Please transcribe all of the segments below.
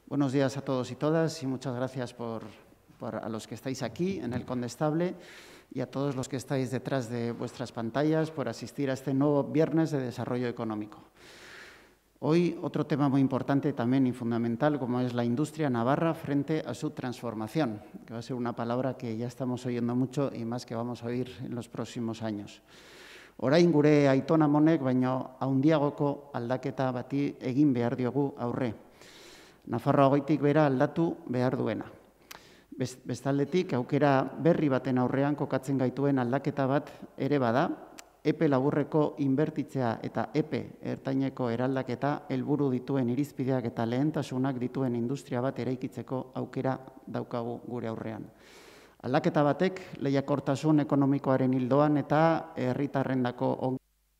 Buenos días a todos y todas y muchas gracias a los que estáis aquí en el Condestable y a todos los que estáis detrás de vuestras pantallas por asistir a este nuevo Viernes de Desarrollo Económico. Hoy otro tema muy importante también y fundamental, como es la industria navarra frente a su transformación, que va a ser una palabra que ya estamos oyendo mucho y más que vamos a oír en los próximos años. Orain gure aiton amonek baino handiagoko aldaketa bati egin behar diogu aurre. Nafarroa goitik bera aldatu behar duena. Bestaldetik, aukera berri baten aurrean kokatzen gaituen aldaketa bat ere bada, epe laburreko inbertitzea eta epe ertaineko eraldaketa helburu dituen irizpideak eta lehentasunak dituen industria bat eraikitzeko aukera daukagu gure aurrean. Aldaketa batek lehiakortasun ekonomikoaren ildoan eta herritarrendako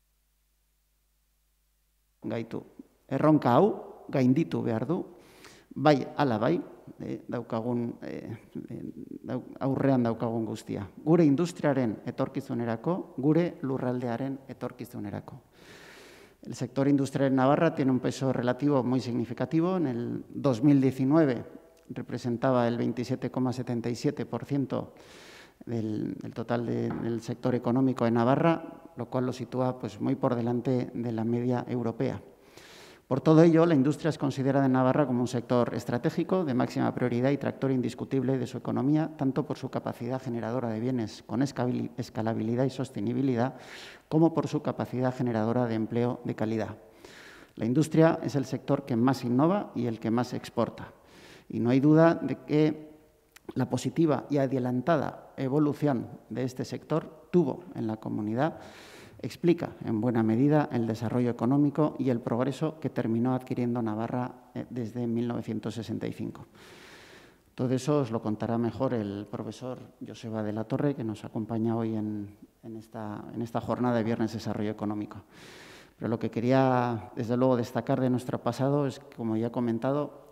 gaitu. Erronka hau gainditu behar du, bai ala bai, aurrean daukagun guztia. Gure industriaren etorkizunerako, gure lurraldearen etorkizunerako. El sector industrial en Navarra tiene un peso relativo muy significativo. En el 2019 representaba el 27,77% del total del sector económico de Navarra, lo cual lo sitúa pues, muy por delante de la media europea. Por todo ello, la industria es considerada en Navarra como un sector estratégico de máxima prioridad y tractor indiscutible de su economía, tanto por su capacidad generadora de bienes con escalabilidad y sostenibilidad, como por su capacidad generadora de empleo de calidad. La industria es el sector que más innova y el que más exporta. Y no hay duda de que la positiva y adelantada evolución de este sector tuvo en la comunidad explica en buena medida el desarrollo económico y el progreso que terminó adquiriendo Navarra desde 1965. Todo eso os lo contará mejor el profesor Joseba de la Torre, que nos acompaña hoy en esta jornada de Viernes de Desarrollo Económico. Pero lo que quería, desde luego, destacar de nuestro pasado es, como ya he comentado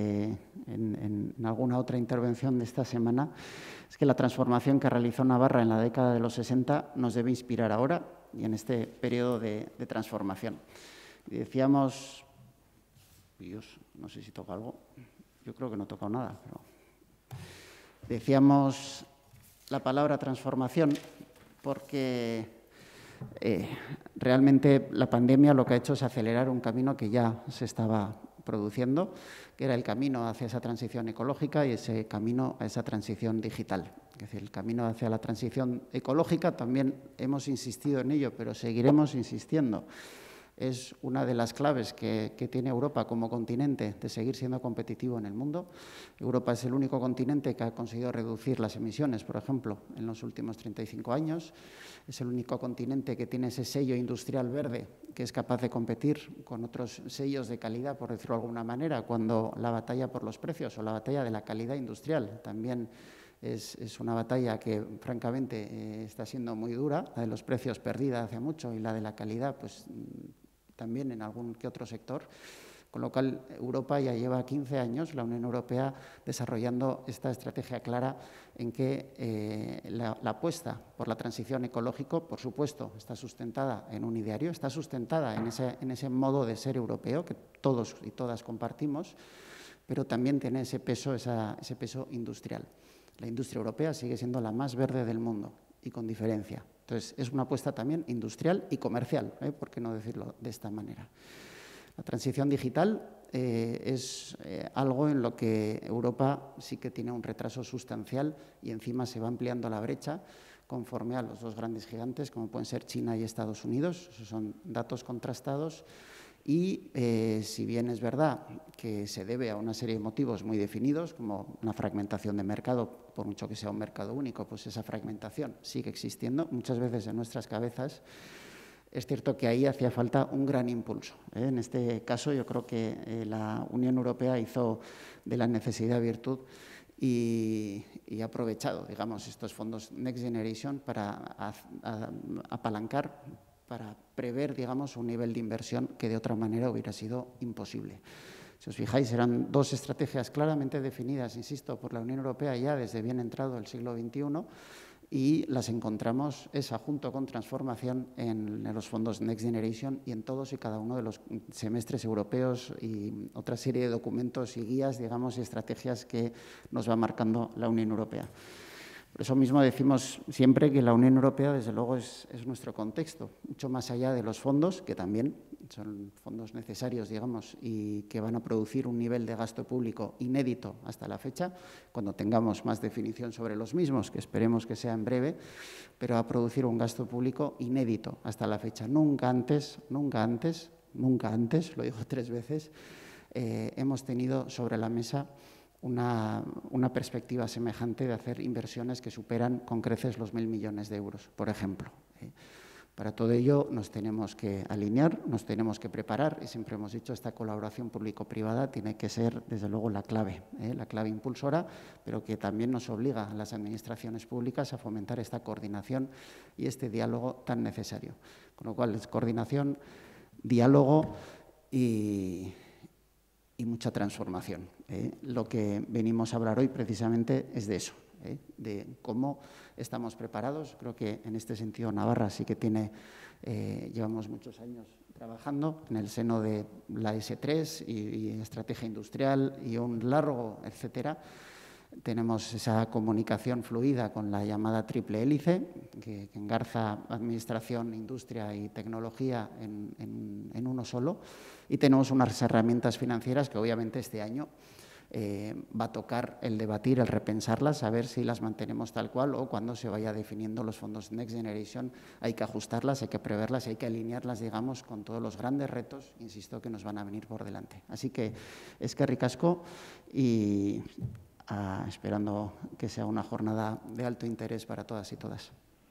en alguna otra intervención de esta semana, es que la transformación que realizó Navarra en la década de los 60 nos debe inspirar ahora y en este periodo de transformación. Y decíamos, Dios, no sé si toca algo, yo creo que no he tocado nada, pero decíamos la palabra transformación porque realmente la pandemia lo que ha hecho es acelerar un camino que ya se estaba produciendo, que era el camino hacia esa transición ecológica y ese camino a esa transición digital. Es decir, el camino hacia la transición ecológica también hemos insistido en ello, pero seguiremos insistiendo. Es una de las claves que tiene Europa como continente de seguir siendo competitivo en el mundo. Europa es el único continente que ha conseguido reducir las emisiones, por ejemplo, en los últimos 35 años. Es el único continente que tiene ese sello industrial verde que es capaz de competir con otros sellos de calidad, por decirlo de alguna manera, cuando la batalla por los precios o la batalla de la calidad industrial también es una batalla que, francamente, está siendo muy dura. La de los precios perdida hace mucho y la de la calidad, pues también en algún que otro sector, con lo cual Europa ya lleva 15 años, la Unión Europea, desarrollando esta estrategia clara en que la apuesta por la transición ecológica, por supuesto, está sustentada en un ideario, está sustentada en ese modo de ser europeo que todos y todas compartimos, pero también tiene ese peso industrial. La industria europea sigue siendo la más verde del mundo y con diferencia. Entonces, es una apuesta también industrial y comercial, ¿por qué no decirlo de esta manera? La transición digital es algo en lo que Europa sí que tiene un retraso sustancial y encima se va ampliando la brecha conforme a los dos grandes gigantes, como pueden ser China y Estados Unidos. Esos son datos contrastados. Y si bien es verdad que se debe a una serie de motivos muy definidos, como una fragmentación de mercado, por mucho que sea un mercado único, pues esa fragmentación sigue existiendo muchas veces en nuestras cabezas. Es cierto que ahí hacía falta un gran impulso. En este caso yo creo que la Unión Europea hizo de la necesidad virtud y ha aprovechado, digamos, estos fondos Next Generation para apalancar, para prever, digamos, un nivel de inversión que de otra manera hubiera sido imposible. Si os fijáis, eran dos estrategias claramente definidas, insisto, por la Unión Europea ya desde bien entrado el siglo XXI y las encontramos, esa junto con transformación, en los fondos Next Generation y en todos y cada uno de los semestres europeos y otra serie de documentos y guías, digamos, y estrategias que nos va marcando la Unión Europea. Por eso mismo decimos siempre que la Unión Europea, desde luego, es nuestro contexto, mucho más allá de los fondos, que también son fondos necesarios, digamos, y que van a producir un nivel de gasto público inédito hasta la fecha, cuando tengamos más definición sobre los mismos, que esperemos que sea en breve, pero va a producir un gasto público inédito hasta la fecha. Nunca antes, lo digo 3 veces, hemos tenido sobre la mesa una perspectiva semejante de hacer inversiones que superan con creces los 1.000 millones de euros, por ejemplo. Para todo ello nos tenemos que alinear, nos tenemos que preparar y siempre hemos dicho esta colaboración público-privada tiene que ser, desde luego, la clave impulsora, pero que también nos obliga a las administraciones públicas a fomentar esta coordinación y este diálogo tan necesario. Con lo cual, es coordinación, diálogo y mucha transformación. Lo que venimos a hablar hoy precisamente es de eso, de cómo estamos preparados. Creo que en este sentido Navarra sí que llevamos muchos años trabajando en el seno de la S3 y estrategia industrial y un largo etcétera. Tenemos esa comunicación fluida con la llamada triple hélice, que engarza administración, industria y tecnología en uno solo. Y tenemos unas herramientas financieras que obviamente este año va a tocar el debatir, el repensarlas, a ver si las mantenemos tal cual o cuando se vaya definiendo los fondos Next Generation hay que ajustarlas, hay que preverlas y hay que alinearlas, digamos, con todos los grandes retos, insisto, que nos van a venir por delante. Así que eskerrik asko y esperando que sea una jornada de alto interés para todas y todas.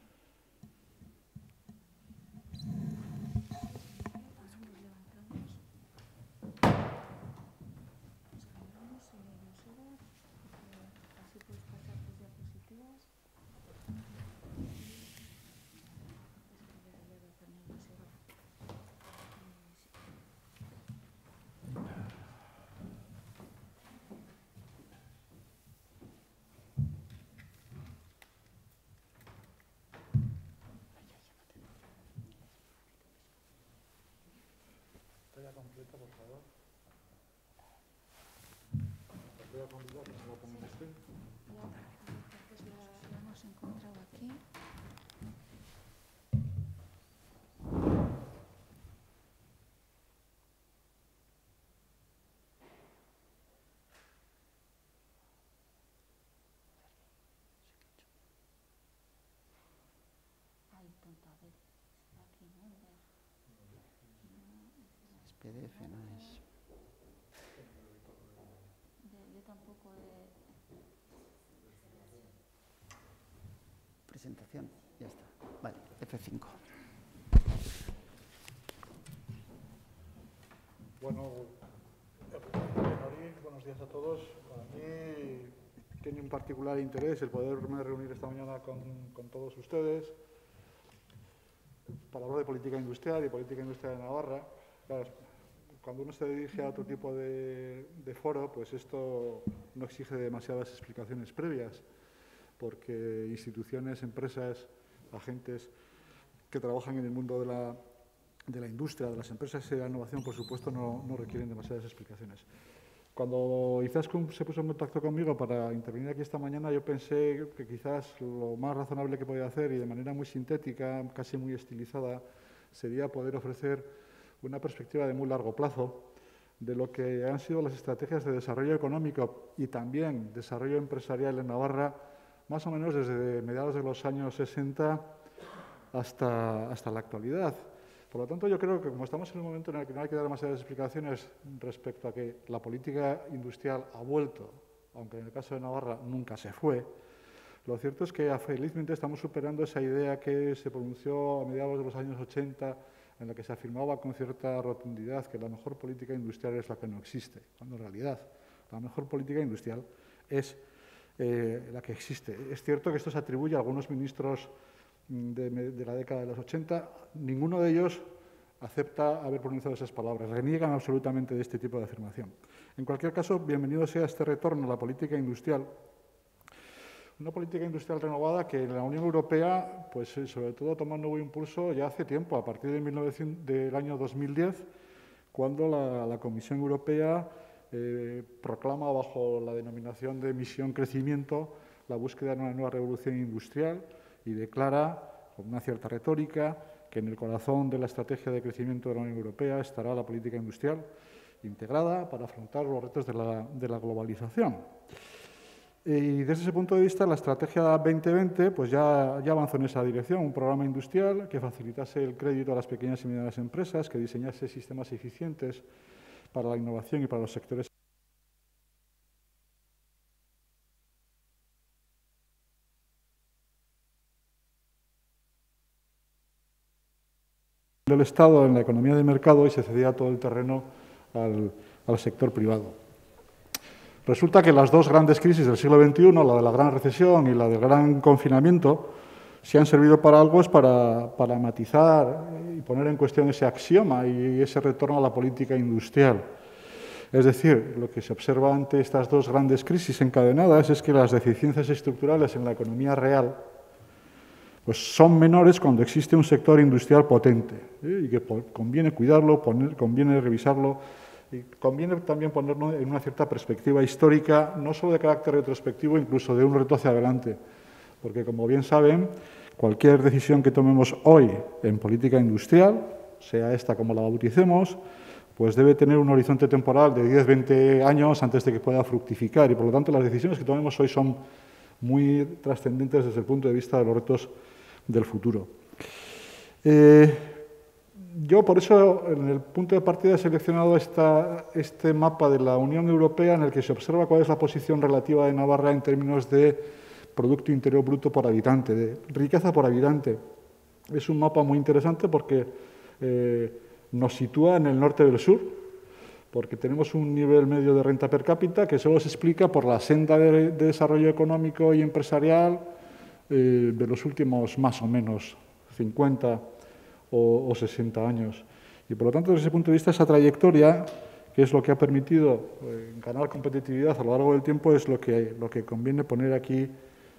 Completa, por favor. Voy a convidar que se lo pongan usted. La hemos encontrado aquí. Ay, tonta, a ver. Aquí, ¿no? Es PDF, no es. Yo tampoco he... Presentación, ya está. Vale, F5. Bueno, buenos días a todos. Para mí tiene un particular interés el poderme reunir esta mañana con todos ustedes para hablar de política industrial y política industrial de Navarra. Claro, cuando uno se dirige a otro tipo de foro, pues esto no exige demasiadas explicaciones previas, porque instituciones, empresas, agentes que trabajan en el mundo de la industria, de las empresas y de la innovación, por supuesto, no requieren demasiadas explicaciones. Cuando Izaskun se puso en contacto conmigo para intervenir aquí esta mañana, yo pensé que quizás lo más razonable que podía hacer y de manera muy sintética, casi muy estilizada, sería poder ofrecer una perspectiva de muy largo plazo de lo que han sido las estrategias de desarrollo económico y también desarrollo empresarial en Navarra, más o menos desde mediados de los años 60 hasta la actualidad. Por lo tanto, yo creo que como estamos en un momento en el que no hay que dar demasiadas explicaciones respecto a que la política industrial ha vuelto, aunque en el caso de Navarra nunca se fue, lo cierto es que felizmente estamos superando esa idea que se pronunció a mediados de los años 80, en la que se afirmaba con cierta rotundidad que la mejor política industrial es la que no existe, cuando en realidad la mejor política industrial es la que existe. Es cierto que esto se atribuye a algunos ministros de la década de los 80, ninguno de ellos acepta haber pronunciado esas palabras, reniegan absolutamente de este tipo de afirmación. En cualquier caso, bienvenido sea este retorno a la política industrial, Una política industrial renovada que en la Unión Europea, pues sobre todo toma un nuevo impulso ya hace tiempo, a partir del año 2010, cuando la Comisión Europea proclama bajo la denominación de misión crecimiento la búsqueda de una nueva revolución industrial y declara, con una cierta retórica, que en el corazón de la estrategia de crecimiento de la Unión Europea estará la política industrial integrada para afrontar los retos de la globalización. Y desde ese punto de vista, la Estrategia 2020 pues ya avanzó en esa dirección, un programa industrial que facilitase el crédito a las pequeñas y medianas empresas, que diseñase sistemas eficientes para la innovación y para los sectores del Estado en la economía de mercado y se cedía todo el terreno al sector privado. Resulta que las dos grandes crisis del siglo XXI, la de la gran recesión y la del gran confinamiento, si han servido para algo es para matizar y poner en cuestión ese axioma y ese retorno a la política industrial. Es decir, lo que se observa ante estas dos grandes crisis encadenadas es que las deficiencias estructurales en la economía real pues son menores cuando existe un sector industrial potente y que conviene cuidarlo, conviene revisarlo. Y conviene también ponerlo en una cierta perspectiva histórica, no solo de carácter retrospectivo, incluso de un reto hacia adelante. Porque, como bien saben, cualquier decisión que tomemos hoy en política industrial, sea esta como la bauticemos, pues debe tener un horizonte temporal de 10, 20 años antes de que pueda fructificar. Y, por lo tanto, las decisiones que tomemos hoy son muy trascendentes desde el punto de vista de los retos del futuro. Yo, por eso, en el punto de partida he seleccionado este mapa de la Unión Europea en el que se observa cuál es la posición relativa de Navarra en términos de Producto Interior Bruto por habitante, de riqueza por habitante. Es un mapa muy interesante porque nos sitúa en el norte del sur, porque tenemos un nivel medio de renta per cápita que solo se explica por la senda de desarrollo económico y empresarial de los últimos más o menos 50 o 60 años. Y por lo tanto, desde ese punto de vista, esa trayectoria, que es lo que ha permitido ganar competitividad a lo largo del tiempo, es lo que conviene poner aquí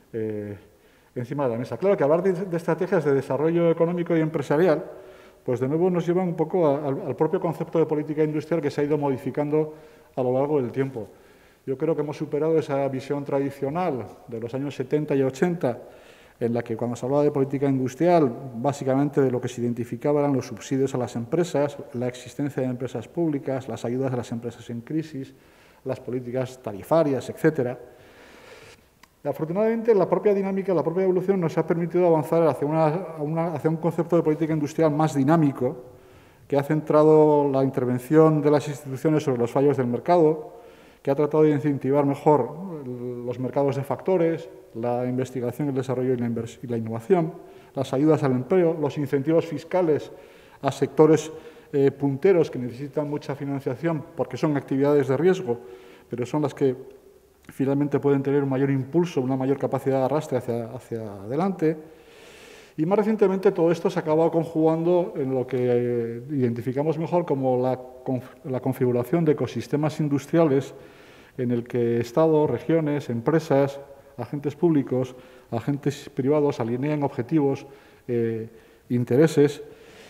encima de la mesa. Claro que hablar de estrategias de desarrollo económico y empresarial, pues de nuevo nos lleva un poco al propio concepto de política industrial que se ha ido modificando a lo largo del tiempo. Yo creo que hemos superado esa visión tradicional de los años 70 y 80, en la que cuando se hablaba de política industrial, básicamente de lo que se identificaba eran los subsidios a las empresas, la existencia de empresas públicas, las ayudas a las empresas en crisis, las políticas tarifarias, etcétera. Afortunadamente, la propia dinámica, la propia evolución nos ha permitido avanzar hacia un concepto de política industrial más dinámico, que ha centrado la intervención de las instituciones sobre los fallos del mercado, que ha tratado de incentivar mejor los mercados de factores, la investigación, el desarrollo y la innovación, las ayudas al empleo, los incentivos fiscales a sectores punteros que necesitan mucha financiación porque son actividades de riesgo, pero son las que finalmente pueden tener un mayor impulso, una mayor capacidad de arrastre hacia adelante. Y más recientemente todo esto se ha acabado conjugando en lo que identificamos mejor como la configuración de ecosistemas industriales en el que Estado, regiones, empresas, agentes públicos, agentes privados alineen objetivos, intereses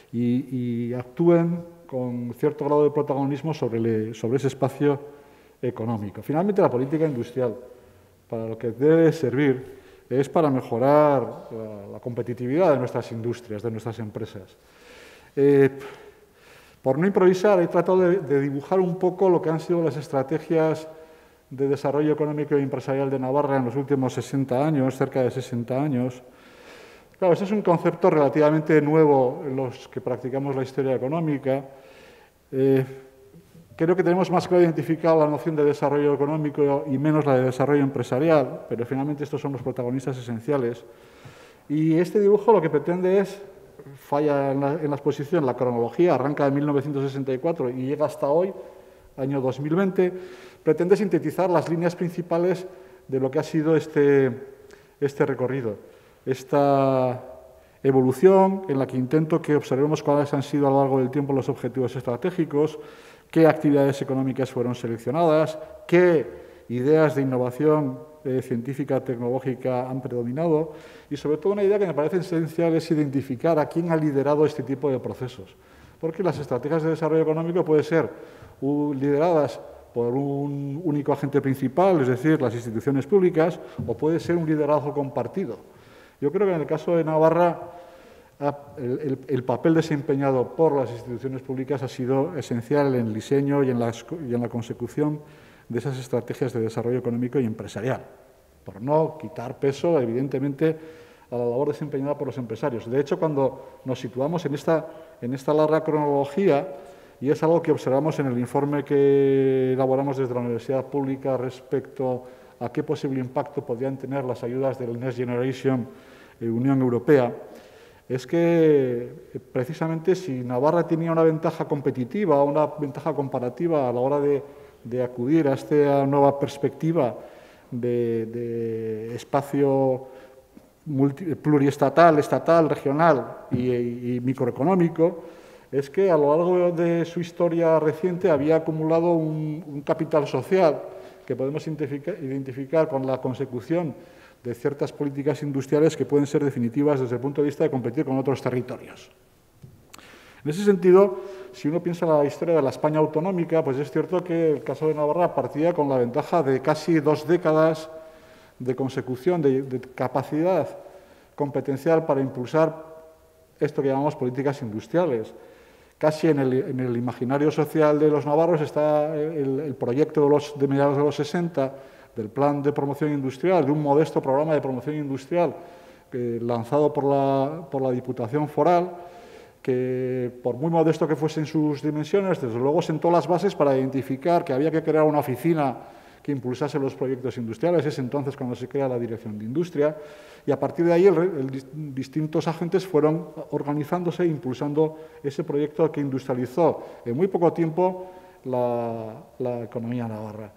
y actúen con cierto grado de protagonismo sobre ese espacio económico. Finalmente, la política industrial, para lo que debe servir, es para mejorar la competitividad de nuestras industrias, de nuestras empresas. Por no improvisar, he tratado de dibujar un poco lo que han sido las estrategias de desarrollo económico y empresarial de Navarra en los últimos 60 años, cerca de 60 años. Claro, este es un concepto relativamente nuevo en los que practicamos la historia económica. Creo que tenemos más claro identificado la noción de desarrollo económico y menos la de desarrollo empresarial, pero finalmente estos son los protagonistas esenciales. Y este dibujo lo que pretende es, falla en la exposición, la cronología, arranca en 1964 y llega hasta hoy, año 2020, pretende sintetizar las líneas principales de lo que ha sido este recorrido, esta evolución en la que intento que observemos cuáles han sido a lo largo del tiempo los objetivos estratégicos, qué actividades económicas fueron seleccionadas, qué ideas de innovación científica, tecnológica han predominado y sobre todo una idea que me parece esencial es identificar a quién ha liderado este tipo de procesos. Porque las estrategias de desarrollo económico pueden ser lideradas por un único agente principal, es decir, las instituciones públicas, o puede ser un liderazgo compartido. Yo creo que en el caso de Navarra el papel desempeñado por las instituciones públicas ha sido esencial en el diseño y en la consecución de esas estrategias de desarrollo económico y empresarial, por no quitar peso, evidentemente, a la labor desempeñada por los empresarios. De hecho, cuando nos situamos en esta larga cronología, y es algo que observamos en el informe que elaboramos desde la Universidad Pública respecto a qué posible impacto podrían tener las ayudas del Next Generation Unión Europea, es que precisamente si Navarra tenía una ventaja competitiva, una ventaja comparativa a la hora de acudir a esta nueva perspectiva de espacio pluriestatal, estatal, regional y microeconómico, es que a lo largo de su historia reciente había acumulado un capital social que podemos identificar con la consecución de ciertas políticas industriales que pueden ser definitivas desde el punto de vista de competir con otros territorios. En ese sentido, si uno piensa en la historia de la España autonómica, pues es cierto que el caso de Navarra partía con la ventaja de casi 2 décadas de consecución, de capacidad competencial para impulsar esto que llamamos políticas industriales. Casi en el imaginario social de los navarros está el proyecto de mediados de los 60 del Plan de Promoción Industrial, de un modesto programa de promoción industrial lanzado por la Diputación Foral, que por muy modesto que fuesen sus dimensiones, desde luego sentó las bases para identificar que había que crear una oficina que impulsase los proyectos industriales. Es entonces cuando se crea la Dirección de Industria y a partir de ahí distintos agentes fueron organizándose e impulsando ese proyecto que industrializó en muy poco tiempo la economía navarra.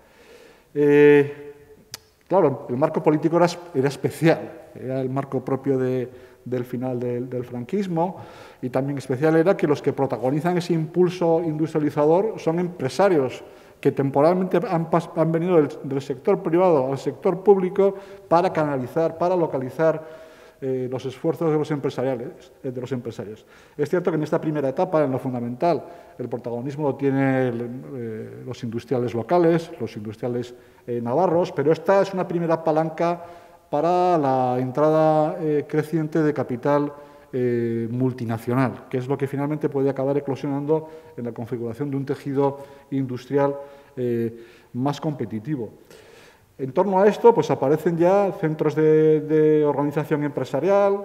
Claro, el marco político era especial, era el marco propio del final del franquismo y también especial era que los que protagonizan ese impulso industrializador son empresarios que temporalmente han venido del sector privado al sector público para canalizar, para localizar los esfuerzos de los empresarios. Es cierto que en esta primera etapa, en lo fundamental, el protagonismo lo tienen los industriales locales, los industriales navarros, pero esta es una primera palanca para la entrada creciente de capital multinacional, que es lo que finalmente puede acabar eclosionando en la configuración de un tejido industrial más competitivo. En torno a esto, pues aparecen ya centros de organización empresarial,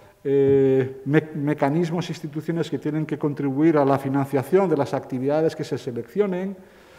mecanismos e instituciones que tienen que contribuir a la financiación de las actividades que se seleccionen,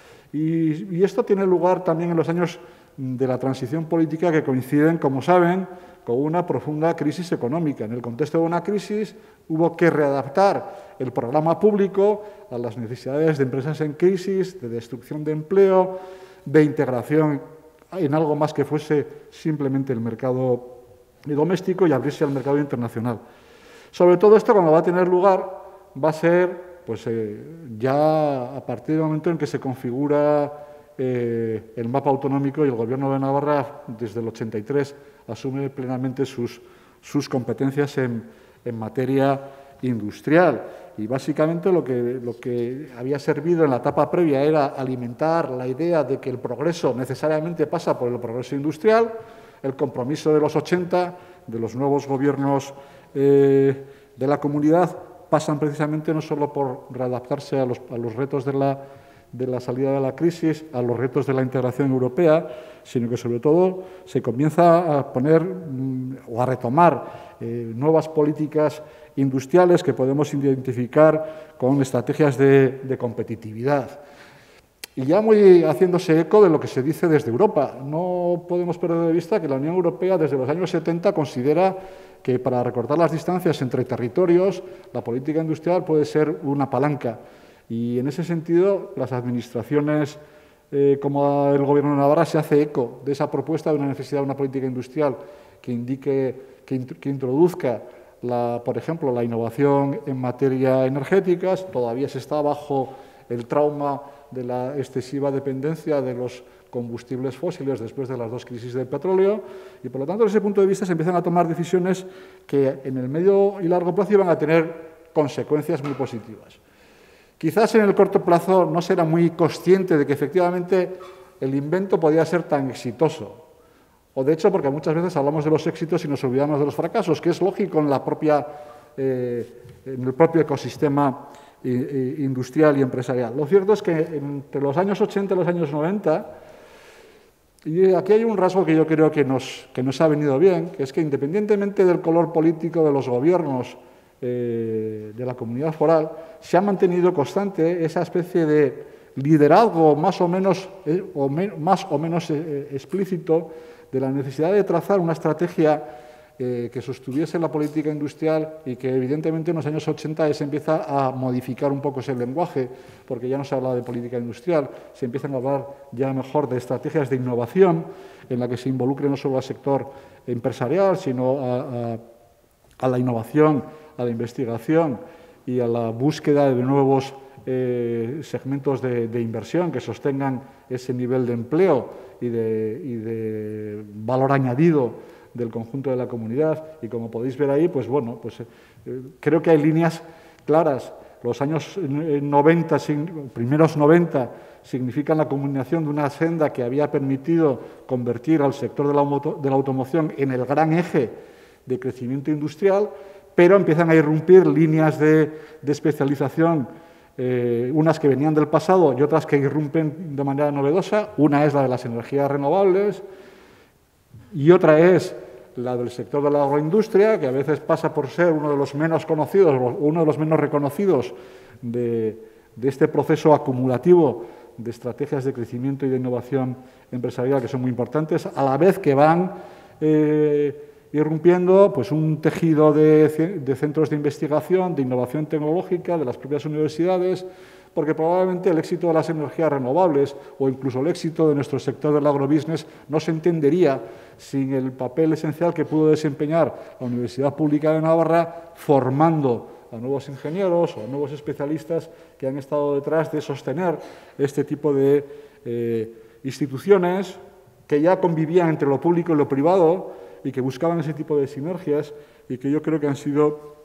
y esto tiene lugar también en los años de la transición política que coinciden, como saben, con una profunda crisis económica. En el contexto de una crisis hubo que readaptar el programa público a las necesidades de empresas en crisis, de destrucción de empleo, de integración en algo más que fuese simplemente el mercado doméstico y abrirse al mercado internacional. Sobre todo esto, cuando va a tener lugar, va a ser pues, ya a partir del momento en que se configura el mapa autonómico y el Gobierno de Navarra, desde el 83, asume plenamente sus competencias en materia industrial. Y básicamente lo que había servido en la etapa previa era alimentar la idea de que el progreso necesariamente pasa por el progreso industrial. El compromiso de los 80, de los nuevos gobiernos de la comunidad, pasan precisamente no solo por readaptarse a los retos de la salida de la crisis, a los retos de la integración europea, sino que sobre todo se comienza a poner o a retomar nuevas políticas industriales que podemos identificar con estrategias de competitividad. Y ya muy haciéndose eco de lo que se dice desde Europa. No podemos perder de vista que la Unión Europea desde los años 70 considera que para recortar las distancias entre territorios, la política industrial puede ser una palanca. Y en ese sentido, las administraciones como el Gobierno de Navarra se hace eco de esa propuesta de una necesidad de una política industrial que introduzca, por ejemplo, la innovación en materia energética. Todavía se está bajo el trauma de la excesiva dependencia de los combustibles fósiles después de las dos crisis del petróleo y, por lo tanto, desde ese punto de vista se empiezan a tomar decisiones que en el medio y largo plazo iban a tener consecuencias muy positivas. Quizás en el corto plazo no se era muy consciente de que efectivamente el invento podía ser tan exitoso. O de hecho, porque muchas veces hablamos de los éxitos y nos olvidamos de los fracasos, que es lógico en el propio ecosistema industrial y empresarial. Lo cierto es que entre los años 80 y los años 90, y aquí hay un rasgo que yo creo que nos ha venido bien, que es que independientemente del color político de los gobiernos de la comunidad foral, se ha mantenido constante esa especie de liderazgo más o menos explícito de la necesidad de trazar una estrategia que sostuviese la política industrial y que evidentemente en los años 80 se empieza a modificar un poco ese lenguaje, porque ya no se habla de política industrial, se empiezan a hablar ya mejor de estrategias de innovación en la que se involucre no solo al sector empresarial, sino a la innovación, a la investigación y a la búsqueda de nuevos segmentos de inversión que sostengan ese nivel de empleo y de valor añadido del conjunto de la comunidad. Y como podéis ver ahí, pues bueno, creo que hay líneas claras. Los años 90, primeros 90, significan la culminación de una senda que había permitido convertir al sector de la automoción en el gran eje de crecimiento industrial, pero empiezan a irrumpir líneas de especialización, unas que venían del pasado y otras que irrumpen de manera novedosa. Una es la de las energías renovables y otra es la del sector de la agroindustria, que a veces pasa por ser uno de los menos conocidos, uno de los menos reconocidos de este proceso acumulativo de estrategias de crecimiento y de innovación empresarial que son muy importantes, a la vez que van irrumpiendo pues, un tejido de centros de investigación, de innovación tecnológica, de las propias universidades, porque probablemente el éxito de las energías renovables o incluso el éxito de nuestro sector del agrobusiness no se entendería sin el papel esencial que pudo desempeñar la Universidad Pública de Navarra formando a nuevos ingenieros o a nuevos especialistas que han estado detrás de sostener este tipo de instituciones que ya convivían entre lo público y lo privado y que buscaban ese tipo de sinergias y que yo creo que han sido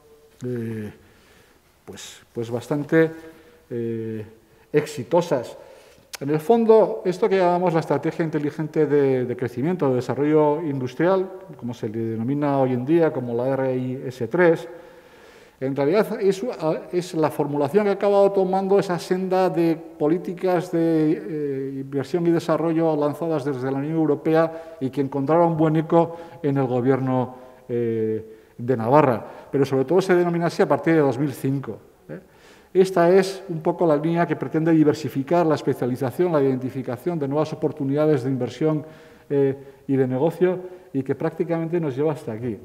pues bastante exitosas. En el fondo, esto que llamamos la estrategia inteligente de crecimiento, de desarrollo industrial, como se le denomina hoy en día, como la RIS3, en realidad es la formulación que ha acabado tomando esa senda de políticas de inversión y desarrollo lanzadas desde la Unión Europea y que encontraron buen eco en el Gobierno de Navarra, pero sobre todo se denomina así a partir de 2005. Esta es un poco la línea que pretende diversificar la especialización, la identificación de nuevas oportunidades de inversión y de negocio y que prácticamente nos lleva hasta aquí.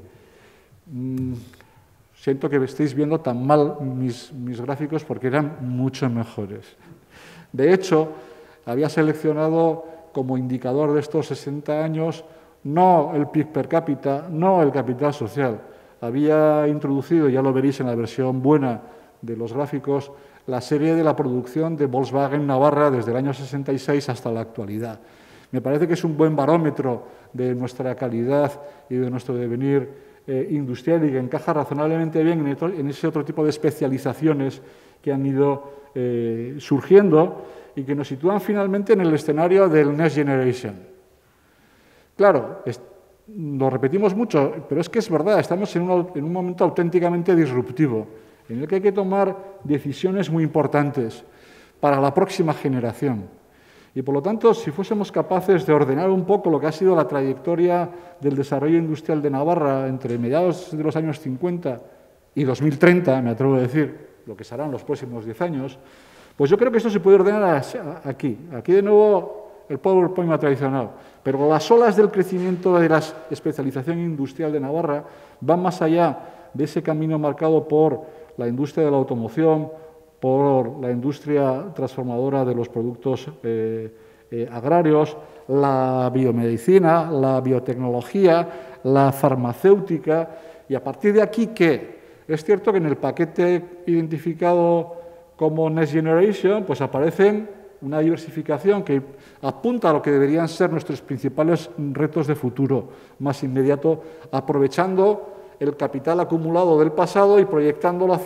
Siento que estéis viendo tan mal mis gráficos porque eran mucho mejores. De hecho, había seleccionado como indicador de estos 60 años no el PIB per cápita, no el capital social. Había introducido, ya lo veréis en la versión buena de los gráficos, la serie de la producción de Volkswagen Navarra desde el año 66 hasta la actualidad. Me parece que es un buen barómetro de nuestra calidad y de nuestro devenir industrial y que encaja razonablemente bien en ese otro tipo de especializaciones que han ido surgiendo y que nos sitúan finalmente en el escenario del Next Generation. Claro, lo repetimos mucho, pero es que es verdad, estamos en un momento auténticamente disruptivo, en el que hay que tomar decisiones muy importantes para la próxima generación. Y, por lo tanto, si fuésemos capaces de ordenar un poco lo que ha sido la trayectoria del desarrollo industrial de Navarra entre mediados de los años 50 y 2030, me atrevo a decir, lo que serán los próximos 10 años, pues yo creo que esto se puede ordenar aquí. Aquí, de nuevo, el PowerPoint más tradicional. Pero las olas del crecimiento de la especialización industrial de Navarra van más allá de ese camino marcado por la industria de la automoción, por la industria transformadora de los productos agrarios, la biomedicina, la biotecnología, la farmacéutica. Y a partir de aquí, ¿qué? Es cierto que en el paquete identificado como Next Generation, pues aparecen una diversificación que apunta a lo que deberían ser nuestros principales retos de futuro más inmediato, aprovechando el capital acumulado del pasado y proyectándolo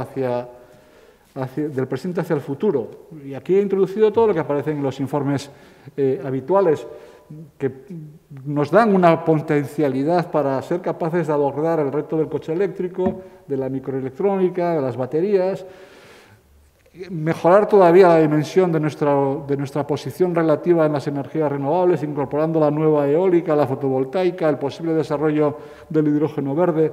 del presente hacia el futuro. Y aquí he introducido todo lo que aparece en los informes habituales, que nos dan una potencialidad para ser capaces de abordar el reto del coche eléctrico, de la microelectrónica, de las baterías, mejorar todavía la dimensión de nuestra posición relativa en las energías renovables, incorporando la nueva eólica, la fotovoltaica, el posible desarrollo del hidrógeno verde.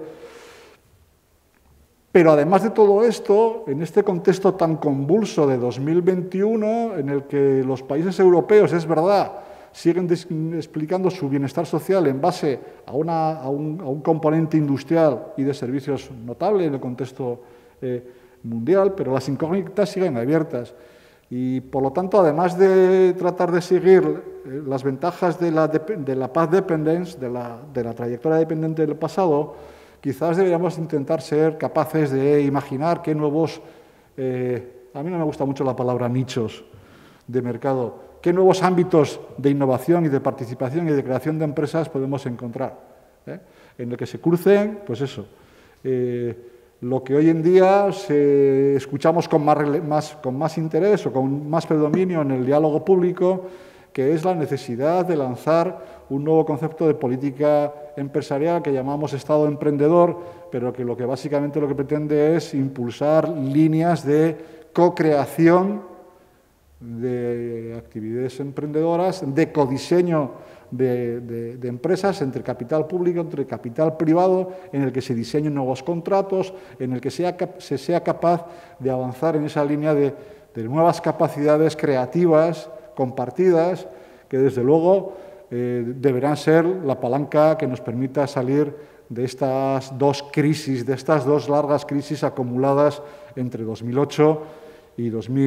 Pero además de todo esto, en este contexto tan convulso de 2021, en el que los países europeos, es verdad, siguen explicando su bienestar social en base a un componente industrial y de servicios notable en el contexto mundial, pero las incógnitas siguen abiertas. Y, por lo tanto, además de tratar de seguir las ventajas de la path dependence, de la trayectoria dependiente del pasado, quizás deberíamos intentar ser capaces de imaginar qué nuevos, a mí no me gusta mucho la palabra nichos de mercado, qué nuevos ámbitos de innovación y de participación y de creación de empresas podemos encontrar, en el que se crucen, pues eso, lo que hoy en día escuchamos con más interés o con más predominio en el diálogo público, que es la necesidad de lanzar un nuevo concepto de política empresarial que llamamos Estado emprendedor, pero que básicamente lo que pretende es impulsar líneas de co-creación de actividades emprendedoras, de codiseño de empresas entre capital público, entre capital privado, en el que se diseñen nuevos contratos, en el que se sea capaz de avanzar en esa línea de nuevas capacidades creativas, compartidas, que desde luego deberán ser la palanca que nos permita salir de estas dos crisis, de estas dos largas crisis acumuladas entre 2008 y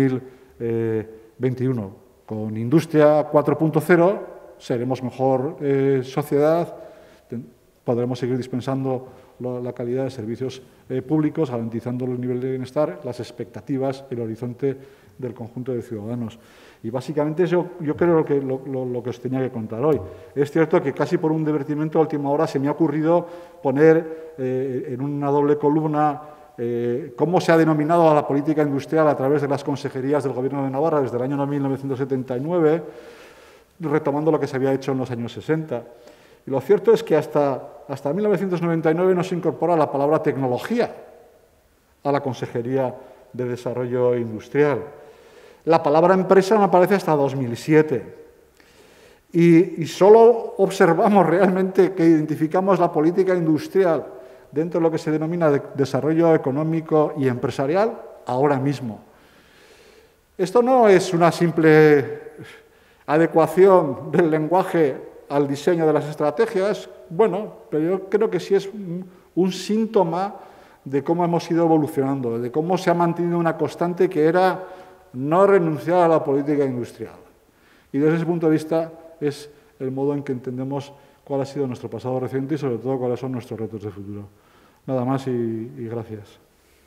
2021. Con Industria 4.0 seremos mejor sociedad, podremos seguir dispensando la calidad de servicios públicos, garantizando el nivel de bienestar, las expectativas, el horizonte del conjunto de ciudadanos. Y básicamente yo creo que lo que os tenía que contar hoy. Es cierto que casi por un divertimento a última hora se me ha ocurrido poner en una doble columna cómo se ha denominado a la política industrial a través de las consejerías del Gobierno de Navarra desde el año 1979, retomando lo que se había hecho en los años 60. Y lo cierto es que hasta 1999 no se incorpora la palabra tecnología a la Consejería de Desarrollo Industrial. La palabra empresa no aparece hasta 2007. Y solo observamos realmente que identificamos la política industrial dentro de lo que se denomina desarrollo económico y empresarial ahora mismo. Esto no es una simple adecuación del lenguaje al diseño de las estrategias, bueno, pero yo creo que sí es un síntoma de cómo hemos ido evolucionando, de cómo se ha mantenido una constante que era no renunciar a la política industrial. Y desde ese punto de vista es el modo en que entendemos cuál ha sido nuestro pasado reciente y sobre todo cuáles son nuestros retos de futuro. Nada más y gracias.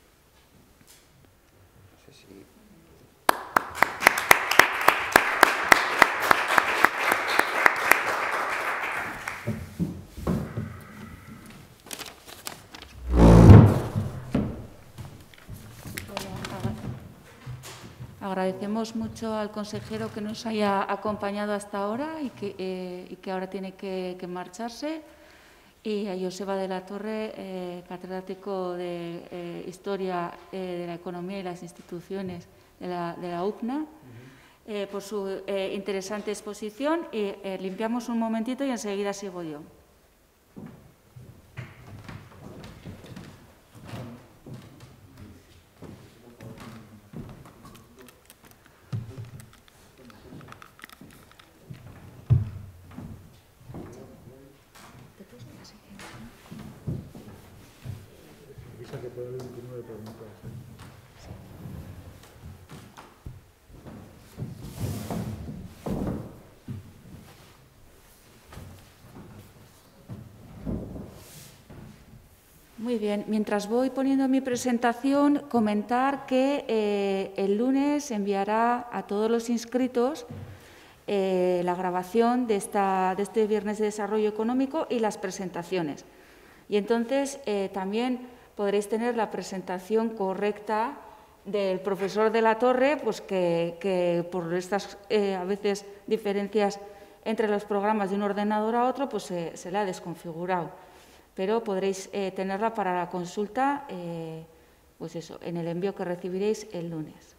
Agradecemos mucho al consejero que nos haya acompañado hasta ahora y que ahora tiene que marcharse, y a Joseba de la Torre, catedrático de Historia de la Economía y las Instituciones de la UPNA, por su interesante exposición. Y limpiamos un momentito y enseguida sigo yo. Muy bien. Mientras voy poniendo mi presentación, comentar que el lunes enviará a todos los inscritos la grabación de este Viernes de Desarrollo Económico y las presentaciones. Y entonces también podréis tener la presentación correcta del profesor de la Torre, pues que por estas a veces diferencias entre los programas de un ordenador a otro, pues se la ha desconfigurado. Pero podréis tenerla para la consulta, pues eso, en el envío que recibiréis el lunes.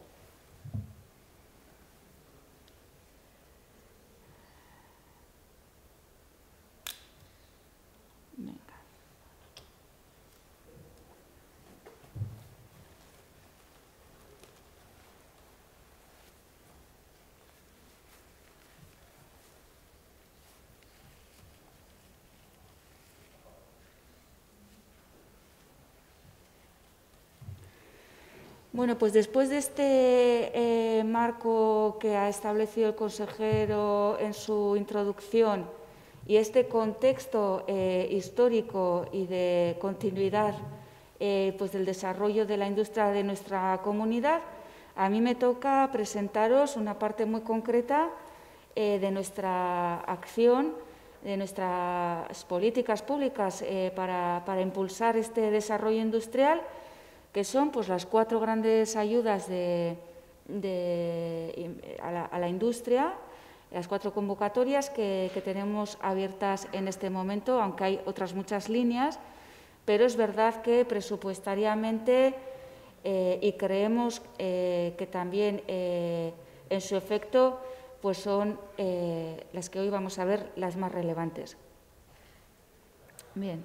Bueno, pues después de este marco que ha establecido el consejero en su introducción y este contexto histórico y de continuidad pues del desarrollo de la industria de nuestra comunidad, a mí me toca presentaros una parte muy concreta de nuestra acción, de nuestras políticas públicas para impulsar este desarrollo industrial, que son pues, las 4 grandes ayudas a la industria, las 4 convocatorias que tenemos abiertas en este momento, aunque hay otras muchas líneas, pero es verdad que presupuestariamente y creemos que también en su efecto pues son las que hoy vamos a ver las más relevantes. Bien.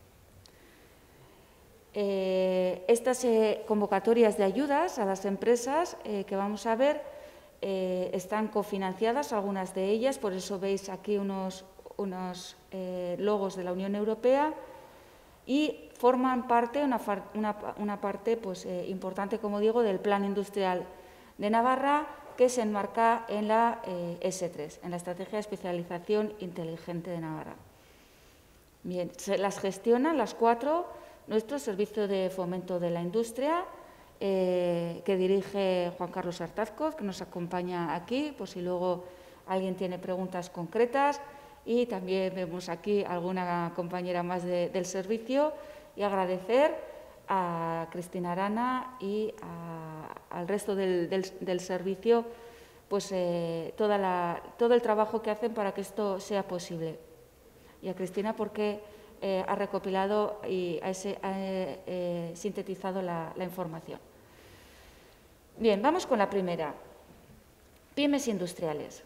Estas convocatorias de ayudas a las empresas que vamos a ver están cofinanciadas, algunas de ellas, por eso veis aquí unos logos de la Unión Europea y forman parte, una parte pues, importante, como digo, del Plan Industrial de Navarra, que se enmarca en la S3, en la Estrategia de Especialización Inteligente de Navarra. Bien, se las gestionan las 4 nuestro Servicio de Fomento de la Industria, que dirige Juan Carlos Artazcoz, que nos acompaña aquí, por si luego alguien tiene preguntas concretas. Y también vemos aquí alguna compañera más del servicio. Y agradecer a Cristina Arana y al resto del servicio pues, todo el trabajo que hacen para que esto sea posible. Y a Cristina porque ha recopilado y ha sintetizado la información. Bien, vamos con la primera. Pymes industriales.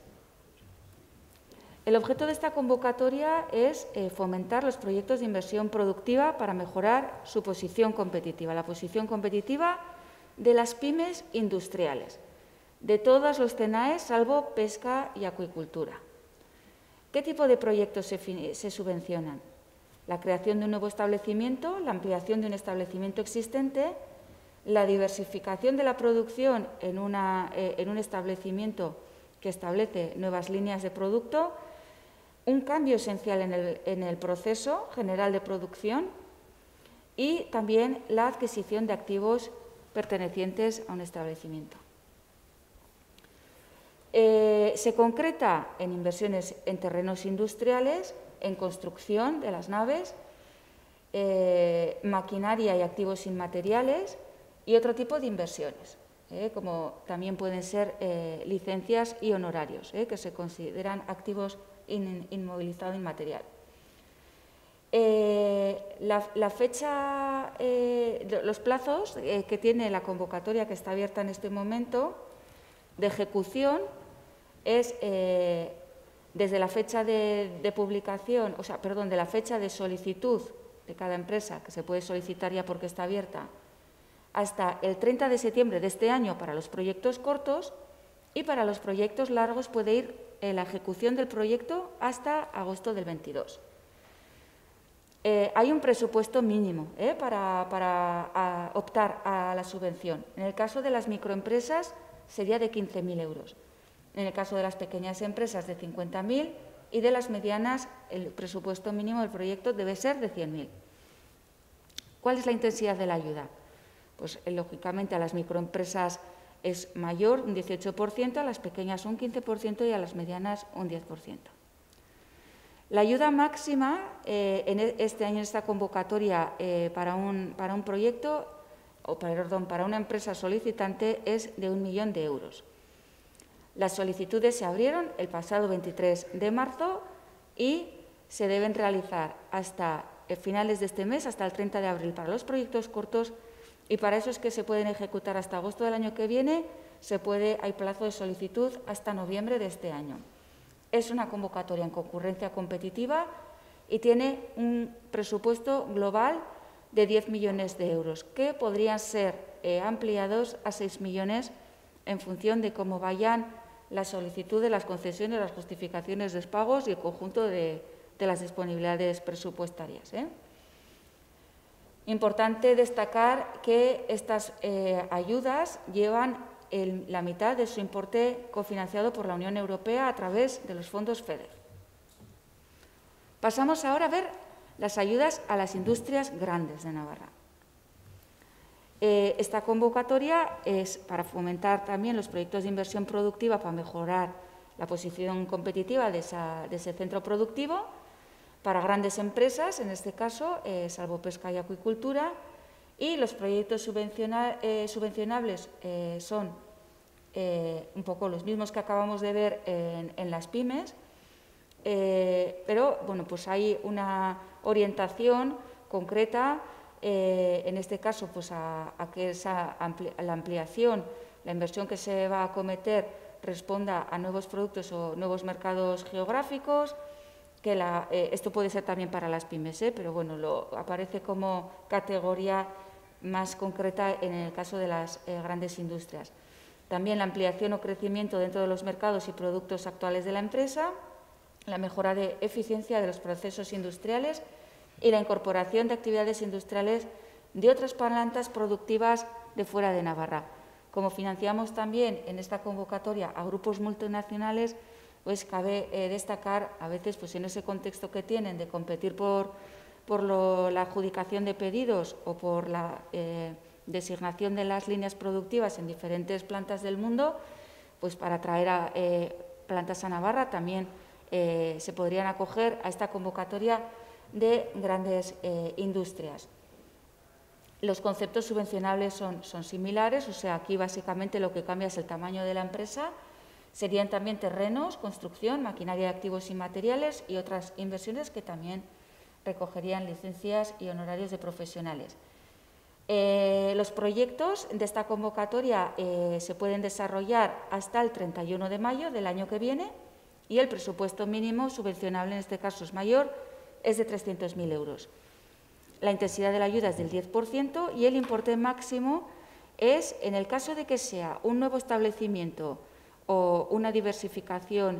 El objeto de esta convocatoria es fomentar los proyectos de inversión productiva para mejorar su posición competitiva, la posición competitiva de las pymes industriales, de todos los CENAES salvo pesca y acuicultura. ¿Qué tipo de proyectos se subvencionan? La creación de un nuevo establecimiento, la ampliación de un establecimiento existente, la diversificación de la producción en un establecimiento que establece nuevas líneas de producto, un cambio esencial en el proceso general de producción y también la adquisición de activos pertenecientes a un establecimiento. Se concreta en inversiones en terrenos industriales, en construcción de las naves, maquinaria y activos inmateriales y otro tipo de inversiones, como también pueden ser licencias y honorarios, que se consideran activos inmovilizado inmaterial. La fecha, los plazos que tiene la convocatoria que está abierta en este momento de ejecución es desde la fecha de publicación, de la fecha de solicitud de cada empresa, que se puede solicitar ya porque está abierta, hasta el 30 de septiembre de este año para los proyectos cortos, y para los proyectos largos puede ir la ejecución del proyecto hasta agosto del 22. Hay un presupuesto mínimo para optar a la subvención. En el caso de las microempresas sería de 15.000 euros. En el caso de las pequeñas empresas de 50.000 y de las medianas el presupuesto mínimo del proyecto debe ser de 100.000. ¿Cuál es la intensidad de la ayuda? Pues, lógicamente, a las microempresas es mayor, un 18%, a las pequeñas un 15% y a las medianas un 10%. La ayuda máxima este año en esta convocatoria para un proyecto, para una empresa solicitante es de 1 millón de euros. Las solicitudes se abrieron el pasado 23 de marzo y se deben realizar hasta finales de este mes, hasta el 30 de abril para los proyectos cortos, y para eso es que se pueden ejecutar hasta agosto del año que viene, hay plazo de solicitud hasta noviembre de este año. Es una convocatoria en concurrencia competitiva y tiene un presupuesto global de 10 millones de euros, que podrían ser ampliados a 6 millones en función de cómo vayan las solicitudes, las concesiones, las justificaciones de pagos y el conjunto de las disponibilidades presupuestarias. Importante destacar que estas ayudas llevan la mitad de su importe cofinanciado por la Unión Europea a través de los fondos FEDER. Pasamos ahora a ver las ayudas a las industrias grandes de Navarra. Esta convocatoria es para fomentar también los proyectos de inversión productiva para mejorar la posición competitiva de ese centro productivo para grandes empresas, en este caso, salvo pesca y acuicultura, y los proyectos subvencionables son un poco los mismos que acabamos de ver en las pymes, pero bueno, pues hay una orientación concreta, en este caso, pues a que la ampliación, la inversión que se va a acometer responda a nuevos productos o nuevos mercados geográficos, que esto puede ser también para las pymes, pero bueno, aparece como categoría más concreta en el caso de las grandes industrias. También la ampliación o crecimiento dentro de los mercados y productos actuales de la empresa, la mejora de eficiencia de los procesos industriales y la incorporación de actividades industriales de otras plantas productivas de fuera de Navarra. Como financiamos también en esta convocatoria a grupos multinacionales, pues cabe destacar, a veces pues en ese contexto que tienen de competir por la adjudicación de pedidos o por la designación de las líneas productivas en diferentes plantas del mundo, pues para traer plantas a Navarra también se podrían acoger a esta convocatoria de grandes industrias. Los conceptos subvencionables son similares, o sea, aquí básicamente lo que cambia es el tamaño de la empresa. Serían también terrenos, construcción, maquinaria de activos y materiales y otras inversiones que también recogerían licencias y honorarios de profesionales. Los proyectos de esta convocatoria se pueden desarrollar hasta el 31 de mayo del año que viene y el presupuesto mínimo subvencionable, en este caso es mayor, es de 300.000 euros. La intensidad de la ayuda es del 10% y el importe máximo es, en el caso de que sea un nuevo establecimiento o una diversificación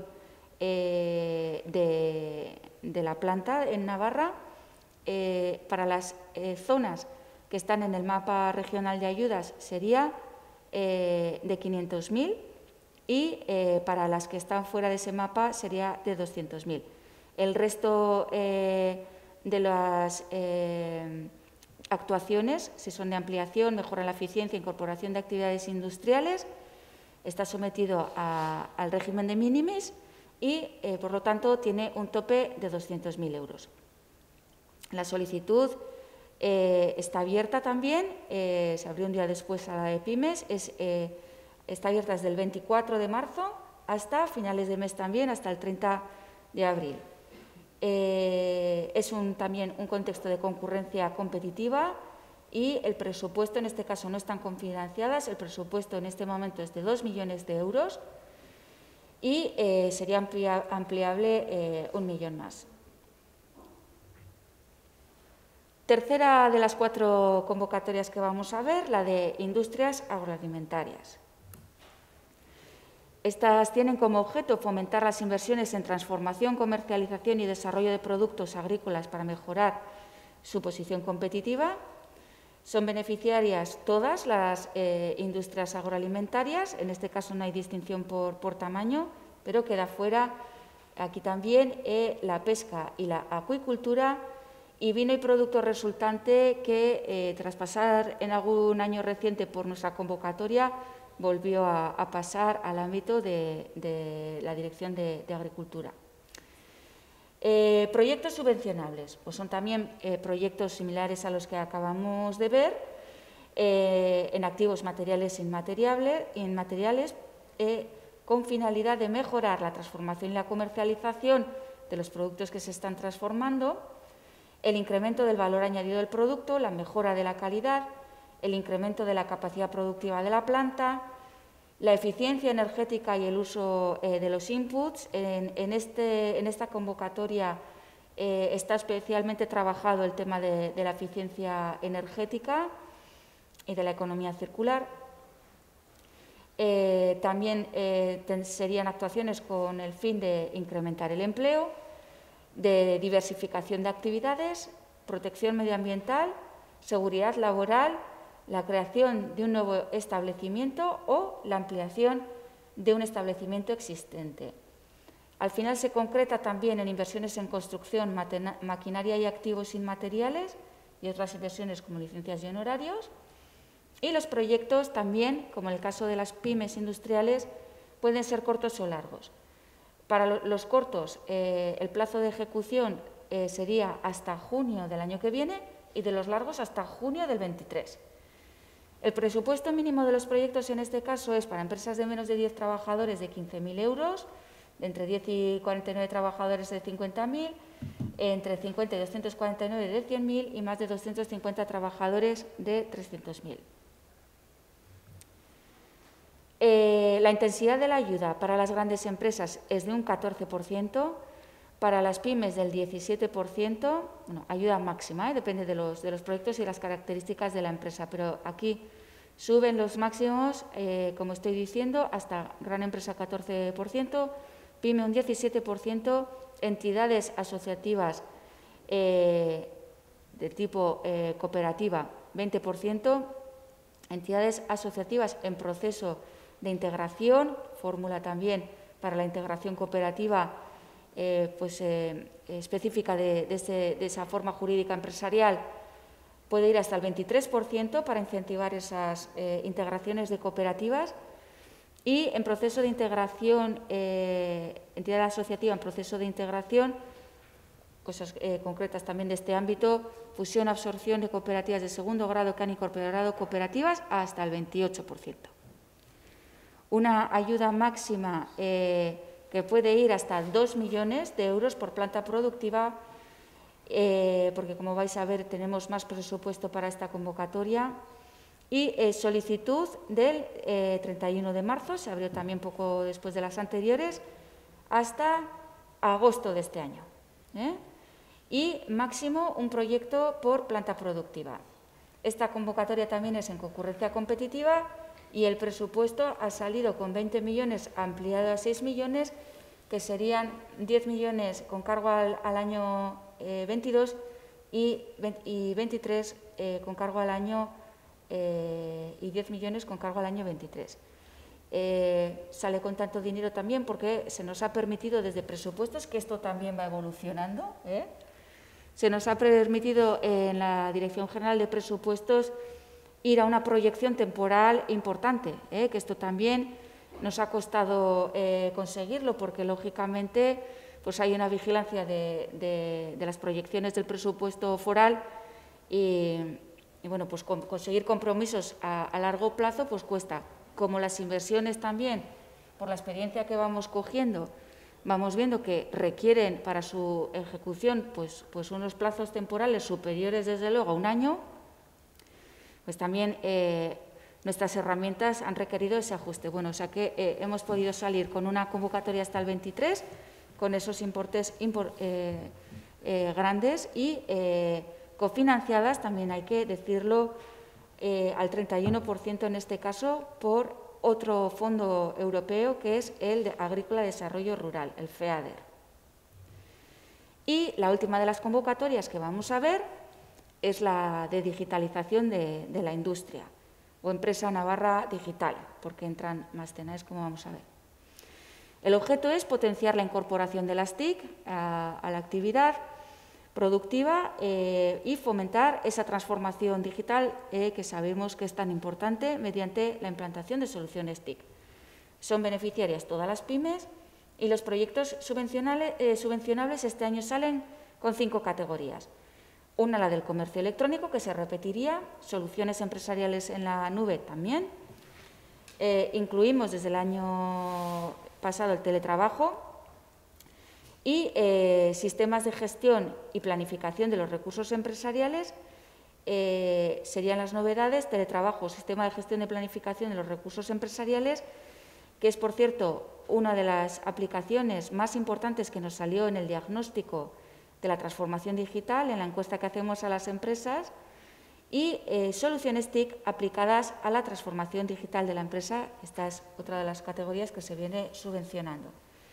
de la planta en Navarra, para las zonas que están en el mapa regional de ayudas sería de 500.000 y para las que están fuera de ese mapa sería de 200.000. El resto de las actuaciones, si son de ampliación, mejora en la eficiencia, incorporación de actividades industriales, está sometido al régimen de minimis y, por lo tanto, tiene un tope de 200.000 euros. La solicitud está abierta también, se abrió un día después a la de pymes, está abierta desde el 24 de marzo hasta finales de mes también, hasta el 30 de abril. Es también un contexto de concurrencia competitiva y el presupuesto, en este caso, no están cofinanciadas, el presupuesto en este momento es de 2 millones de euros y sería ampliable 1 millón más. Tercera de las 4 convocatorias que vamos a ver, la de industrias agroalimentarias. Estas tienen como objeto fomentar las inversiones en transformación, comercialización y desarrollo de productos agrícolas para mejorar su posición competitiva. Son beneficiarias todas las industrias agroalimentarias, en este caso no hay distinción por tamaño, pero queda fuera aquí también la pesca y la acuicultura y vino el producto resultante que, tras pasar en algún año reciente por nuestra convocatoria, volvió a pasar al ámbito de la Dirección de Agricultura. Proyectos subvencionables, pues son también proyectos similares a los que acabamos de ver, en activos materiales e inmateriales, con finalidad de mejorar la transformación y la comercialización de los productos que se están transformando, el incremento del valor añadido del producto, la mejora de la calidad, el incremento de la capacidad productiva de la planta, la eficiencia energética y el uso de los inputs. En esta convocatoria está especialmente trabajado el tema de la eficiencia energética y de la economía circular. También serían actuaciones con el fin de incrementar el empleo, de diversificación de actividades, protección medioambiental, seguridad laboral, la creación de un nuevo establecimiento o la ampliación de un establecimiento existente. Al final se concreta también en inversiones en construcción, maquinaria y activos inmateriales y otras inversiones como licencias y honorarios. Y los proyectos también, como en el caso de las pymes industriales, pueden ser cortos o largos. Para los cortos, el plazo de ejecución sería hasta junio del año que viene y de los largos hasta junio del 23. El presupuesto mínimo de los proyectos en este caso es para empresas de menos de 10 trabajadores de 15.000 euros, de entre 10 y 49 trabajadores de 50.000, entre 50 y 249 de 100.000 y más de 250 trabajadores de 300.000. La intensidad de la ayuda para las grandes empresas es de un 14%, para las pymes del 17%, bueno, ayuda máxima, depende de los proyectos y las características de la empresa, pero aquí suben los máximos, como estoy diciendo, hasta gran empresa 14%, pyme un 17%, entidades asociativas de tipo cooperativa 20%, entidades asociativas en proceso de integración, fórmula también para la integración cooperativa específica de esa forma jurídica empresarial, puede ir hasta el 23% para incentivar esas integraciones de cooperativas. Y en proceso de integración, entidad asociativa en proceso de integración, cosas concretas también de este ámbito, fusión, absorción de cooperativas de segundo grado que han incorporado cooperativas hasta el 28%. Una ayuda máxima que puede ir hasta 2 millones de euros por planta productiva, porque como vais a ver tenemos más presupuesto para esta convocatoria, y solicitud del 31 de marzo, se abrió también poco después de las anteriores, hasta agosto de este año. Y máximo un proyecto por planta productiva. Esta convocatoria también es en concurrencia competitiva y el presupuesto ha salido con 20 millones ampliado a 6 millones, que serían 10 millones con cargo al año 22 y 23 con cargo al año y 10 millones con cargo al año 23. Sale con tanto dinero también porque se nos ha permitido desde presupuestos, que esto también va evolucionando, se nos ha permitido en la Dirección General de Presupuestos ir a una proyección temporal importante, que esto también nos ha costado conseguirlo, porque lógicamente pues hay una vigilancia de las proyecciones del presupuesto foral y bueno, pues conseguir compromisos a largo plazo pues cuesta. Como las inversiones también, por la experiencia que vamos cogiendo, vamos viendo que requieren para su ejecución pues unos plazos temporales superiores desde luego a un año, pues también nuestras herramientas han requerido ese ajuste. Bueno, o sea que hemos podido salir con una convocatoria hasta el 23, con esos importes grandes y cofinanciadas, también hay que decirlo, al 31% en este caso, por otro fondo europeo que es el de Agrícola de Desarrollo Rural, el FEADER. Y la última de las convocatorias que vamos a ver es la de digitalización de la industria, o Empresa Navarra Digital, porque entran más temas, como vamos a ver. El objeto es potenciar la incorporación de las TIC a la actividad, productiva y fomentar esa transformación digital que sabemos que es tan importante mediante la implantación de soluciones TIC. Son beneficiarias todas las pymes y los proyectos subvencionables este año salen con 5 categorías. Una, la del comercio electrónico, que se repetiría, soluciones empresariales en la nube también. Incluimos desde el año pasado el teletrabajo y sistemas de gestión y planificación de los recursos empresariales. Serían las novedades, teletrabajo, sistema de gestión y planificación de los recursos empresariales, que es, por cierto, una de las aplicaciones más importantes que nos salió en el diagnóstico de la transformación digital, en la encuesta que hacemos a las empresas, y soluciones TIC aplicadas a la transformación digital de la empresa. Esta es otra de las categorías que se viene subvencionando.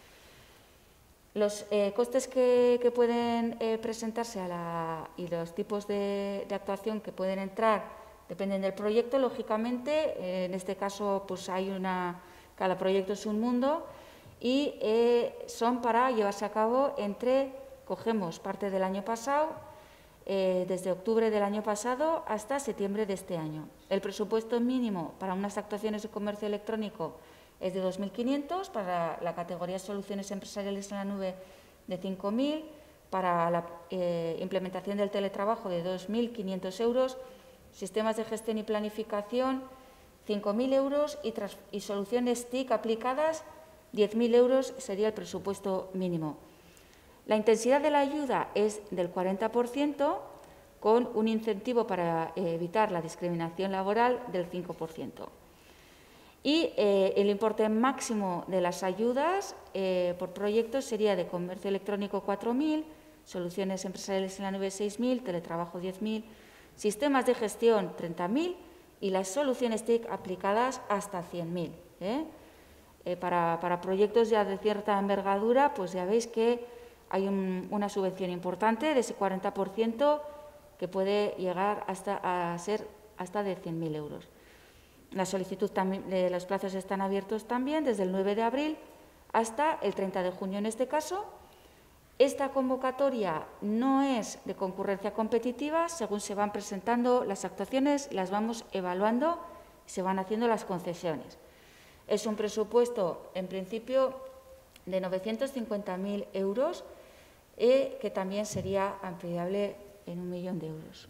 Los costes que pueden presentarse y los tipos de actuación que pueden entrar dependen del proyecto, lógicamente. En este caso, pues cada proyecto es un mundo y son para llevarse a cabo cogemos parte del año pasado, desde octubre del año pasado hasta septiembre de este año. El presupuesto mínimo para unas actuaciones de comercio electrónico es de 2.500, para la categoría soluciones empresariales en la nube de 5.000, para la implementación del teletrabajo de 2.500 euros, sistemas de gestión y planificación 5.000 euros y soluciones TIC aplicadas 10.000 euros sería el presupuesto mínimo. La intensidad de la ayuda es del 40%, con un incentivo para evitar la discriminación laboral del 5%. Y el importe máximo de las ayudas por proyectos sería de comercio electrónico 4.000, soluciones empresariales en la nube 6.000, teletrabajo 10.000, sistemas de gestión 30.000 y las soluciones TIC aplicadas hasta 100.000. Para proyectos ya de cierta envergadura, pues ya veis que hay una subvención importante de ese 40% que puede llegar a ser hasta de 100.000 euros. La solicitud también, los plazos están abiertos también desde el 9 de abril hasta el 30 de junio en este caso. Esta convocatoria no es de concurrencia competitiva, según se van presentando las actuaciones, las vamos evaluando y se van haciendo las concesiones. Es un presupuesto, en principio, de 950.000 euros, que también sería ampliable en 1 millón de euros.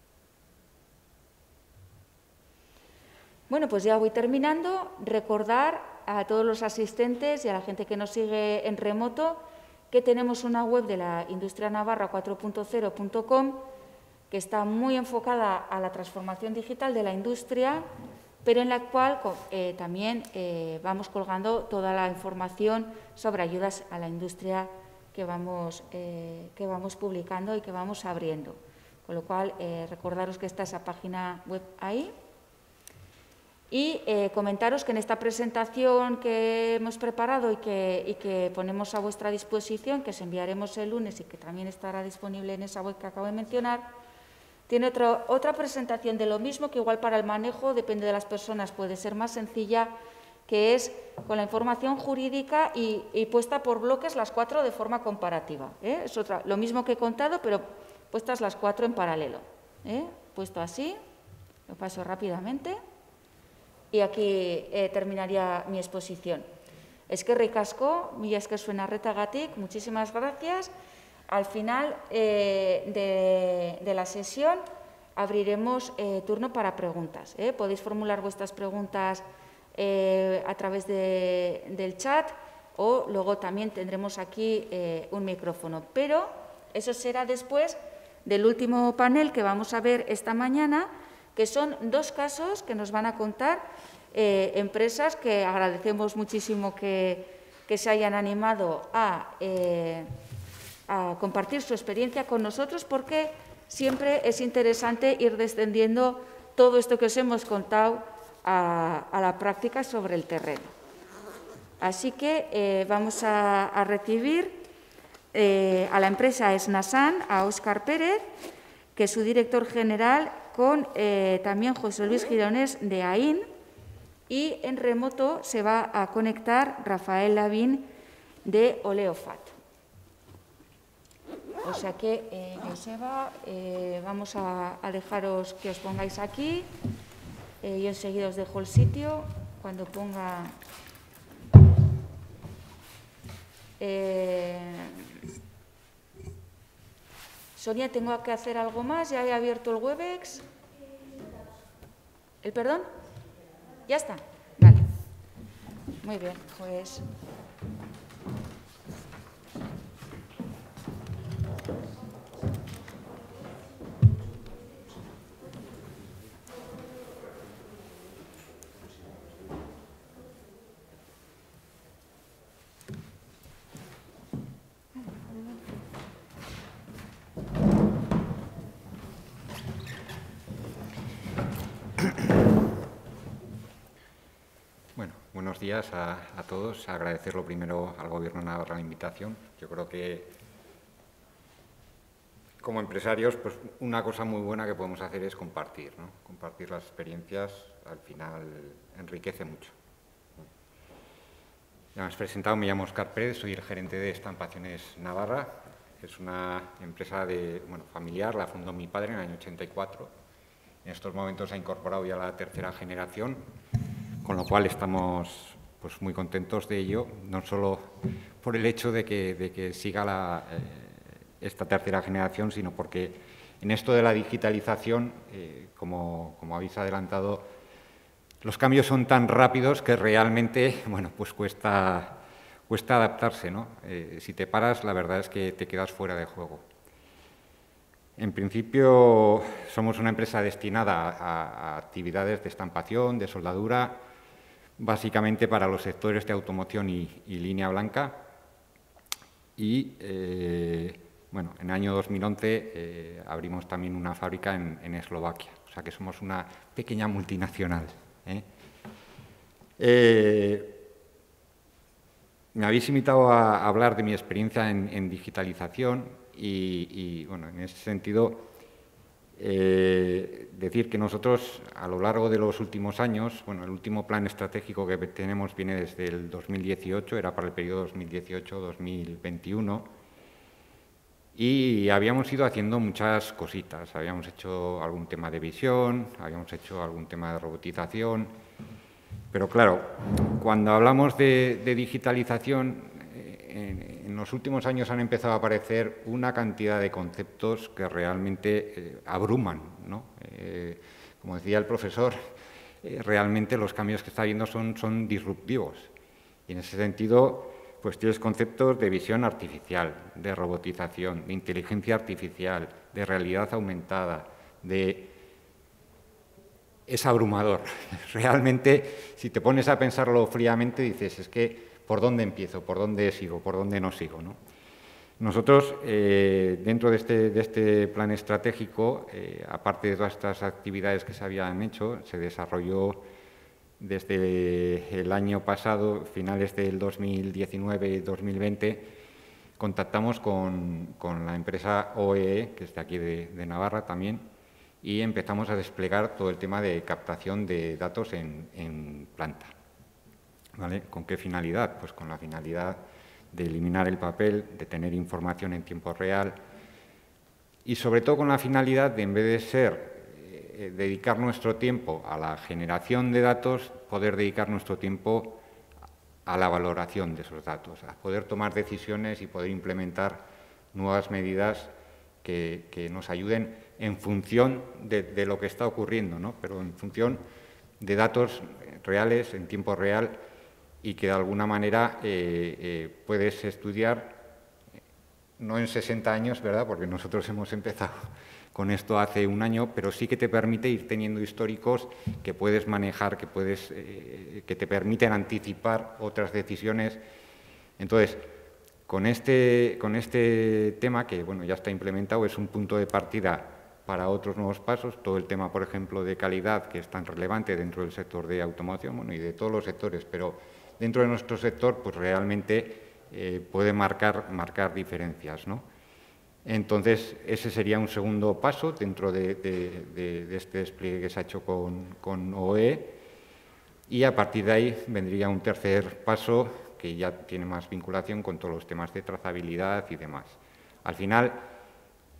Bueno, pues ya voy terminando. Recordar a todos los asistentes y a la gente que nos sigue en remoto que tenemos una web de la Industria Navarra 4.0.com que está muy enfocada a la transformación digital de la industria, pero en la cual también vamos colgando toda la información sobre ayudas a la industria que vamos publicando y que vamos abriendo. Con lo cual, recordaros que está esa página web ahí. Y comentaros que en esta presentación que hemos preparado y que ponemos a vuestra disposición, que os enviaremos el lunes y que también estará disponible en esa web que acabo de mencionar, tiene otra presentación de lo mismo, que igual para el manejo, depende de las personas, puede ser más sencilla, que es con la información jurídica y puesta por bloques las 4 de forma comparativa. Es lo mismo que he contado, pero puestas las 4 en paralelo. Puesto así, lo paso rápidamente. Y aquí terminaría mi exposición. Eskerrik asko, mila esker zuen arretagatik, muchísimas gracias. Al final de la sesión abriremos turno para preguntas. Podéis formular vuestras preguntas a través del chat o luego también tendremos aquí un micrófono. Pero eso será después del último panel que vamos a ver esta mañana, que son 2 casos que nos van a contar empresas que agradecemos muchísimo que se hayan animado a compartir su experiencia con nosotros, porque siempre es interesante ir descendiendo todo esto que os hemos contado a la práctica sobre el terreno. Así que vamos a recibir a la empresa Snasan, a Óscar Pérez, que es su director general, con también José Luis Gironés de AIN, y en remoto se va a conectar Rafael Lavín de Oleofat. O sea que, Joseba, vamos a dejaros que os pongáis aquí. Yo enseguida os dejo el sitio. Cuando ponga... Sonia, ¿tengo que hacer algo más? ¿Ya he abierto el Webex? ¿El perdón? ¿Ya está? Vale. Muy bien, pues... Bueno, buenos días a todos. Agradecer lo primero al Gobierno de Navarra la invitación. Yo creo que como empresarios, pues una cosa muy buena que podemos hacer es compartir, ¿no? Compartir las experiencias, al final enriquece mucho. Ya me has presentado, me llamo Óscar Pérez, soy el gerente de Estampaciones Navarra. Es una empresa familiar, la fundó mi padre en el año 84. En estos momentos ha incorporado ya la tercera generación, con lo cual estamos pues, muy contentos de ello, no solo por el hecho de que siga esta tercera generación, sino porque en esto de la digitalización, como habéis adelantado, los cambios son tan rápidos que realmente pues cuesta adaptarse, ¿no? Si te paras, la verdad es que te quedas fuera de juego. En principio, somos una empresa destinada a actividades de estampación, de soldadura, básicamente para los sectores de automoción y línea blanca. Y, en el año 2011 abrimos también una fábrica en Eslovaquia, o sea que somos una pequeña multinacional. Me habéis invitado a hablar de mi experiencia en digitalización y en ese sentido, decir que nosotros, a lo largo de los últimos años, el último plan estratégico que tenemos viene desde el 2018, era para el periodo 2018-2021, y habíamos ido haciendo muchas cositas. Habíamos hecho algún tema de visión, habíamos hecho algún tema de robotización, pero claro, cuando hablamos de digitalización, en los últimos años han empezado a aparecer una cantidad de conceptos que realmente abruman, ¿no? Como decía el profesor, realmente los cambios que está habiendo son disruptivos. Y en ese sentido, pues tienes conceptos de visión artificial, de robotización, de inteligencia artificial, de realidad aumentada, Es abrumador. Realmente, si te pones a pensarlo fríamente, dices, es que ¿por dónde empiezo? ¿Por dónde sigo? ¿Por dónde no sigo? ¿No? Nosotros, dentro de este plan estratégico, aparte de todas estas actividades que se habían hecho, se desarrolló desde el año pasado, finales del 2019-2020, contactamos con la empresa OEE, que es de aquí de Navarra también, y empezamos a desplegar todo el tema de captación de datos en planta. ¿Vale? ¿Con qué finalidad? Pues con la finalidad de eliminar el papel, de tener información en tiempo real y sobre todo con la finalidad de, en vez de dedicar nuestro tiempo a la generación de datos, poder dedicar nuestro tiempo a la valoración de esos datos, a poder tomar decisiones y poder implementar nuevas medidas que nos ayuden en función de lo que está ocurriendo, ¿no? Pero en función de datos reales, en tiempo real, y que de alguna manera puedes estudiar, no en 60 años, ¿verdad?, porque nosotros hemos empezado con esto hace un año, pero sí que te permite ir teniendo históricos que puedes manejar, que te permiten anticipar otras decisiones. Entonces, con este tema, que ya está implementado, es un punto de partida para otros nuevos pasos. Todo el tema, por ejemplo, de calidad, que es tan relevante dentro del sector de automoción, y de todos los sectores, pero dentro de nuestro sector, pues realmente puede marcar diferencias, ¿no? Entonces, ese sería un segundo paso dentro de este despliegue que se ha hecho con OE, y a partir de ahí vendría un tercer paso que ya tiene más vinculación con todos los temas de trazabilidad y demás. Al final,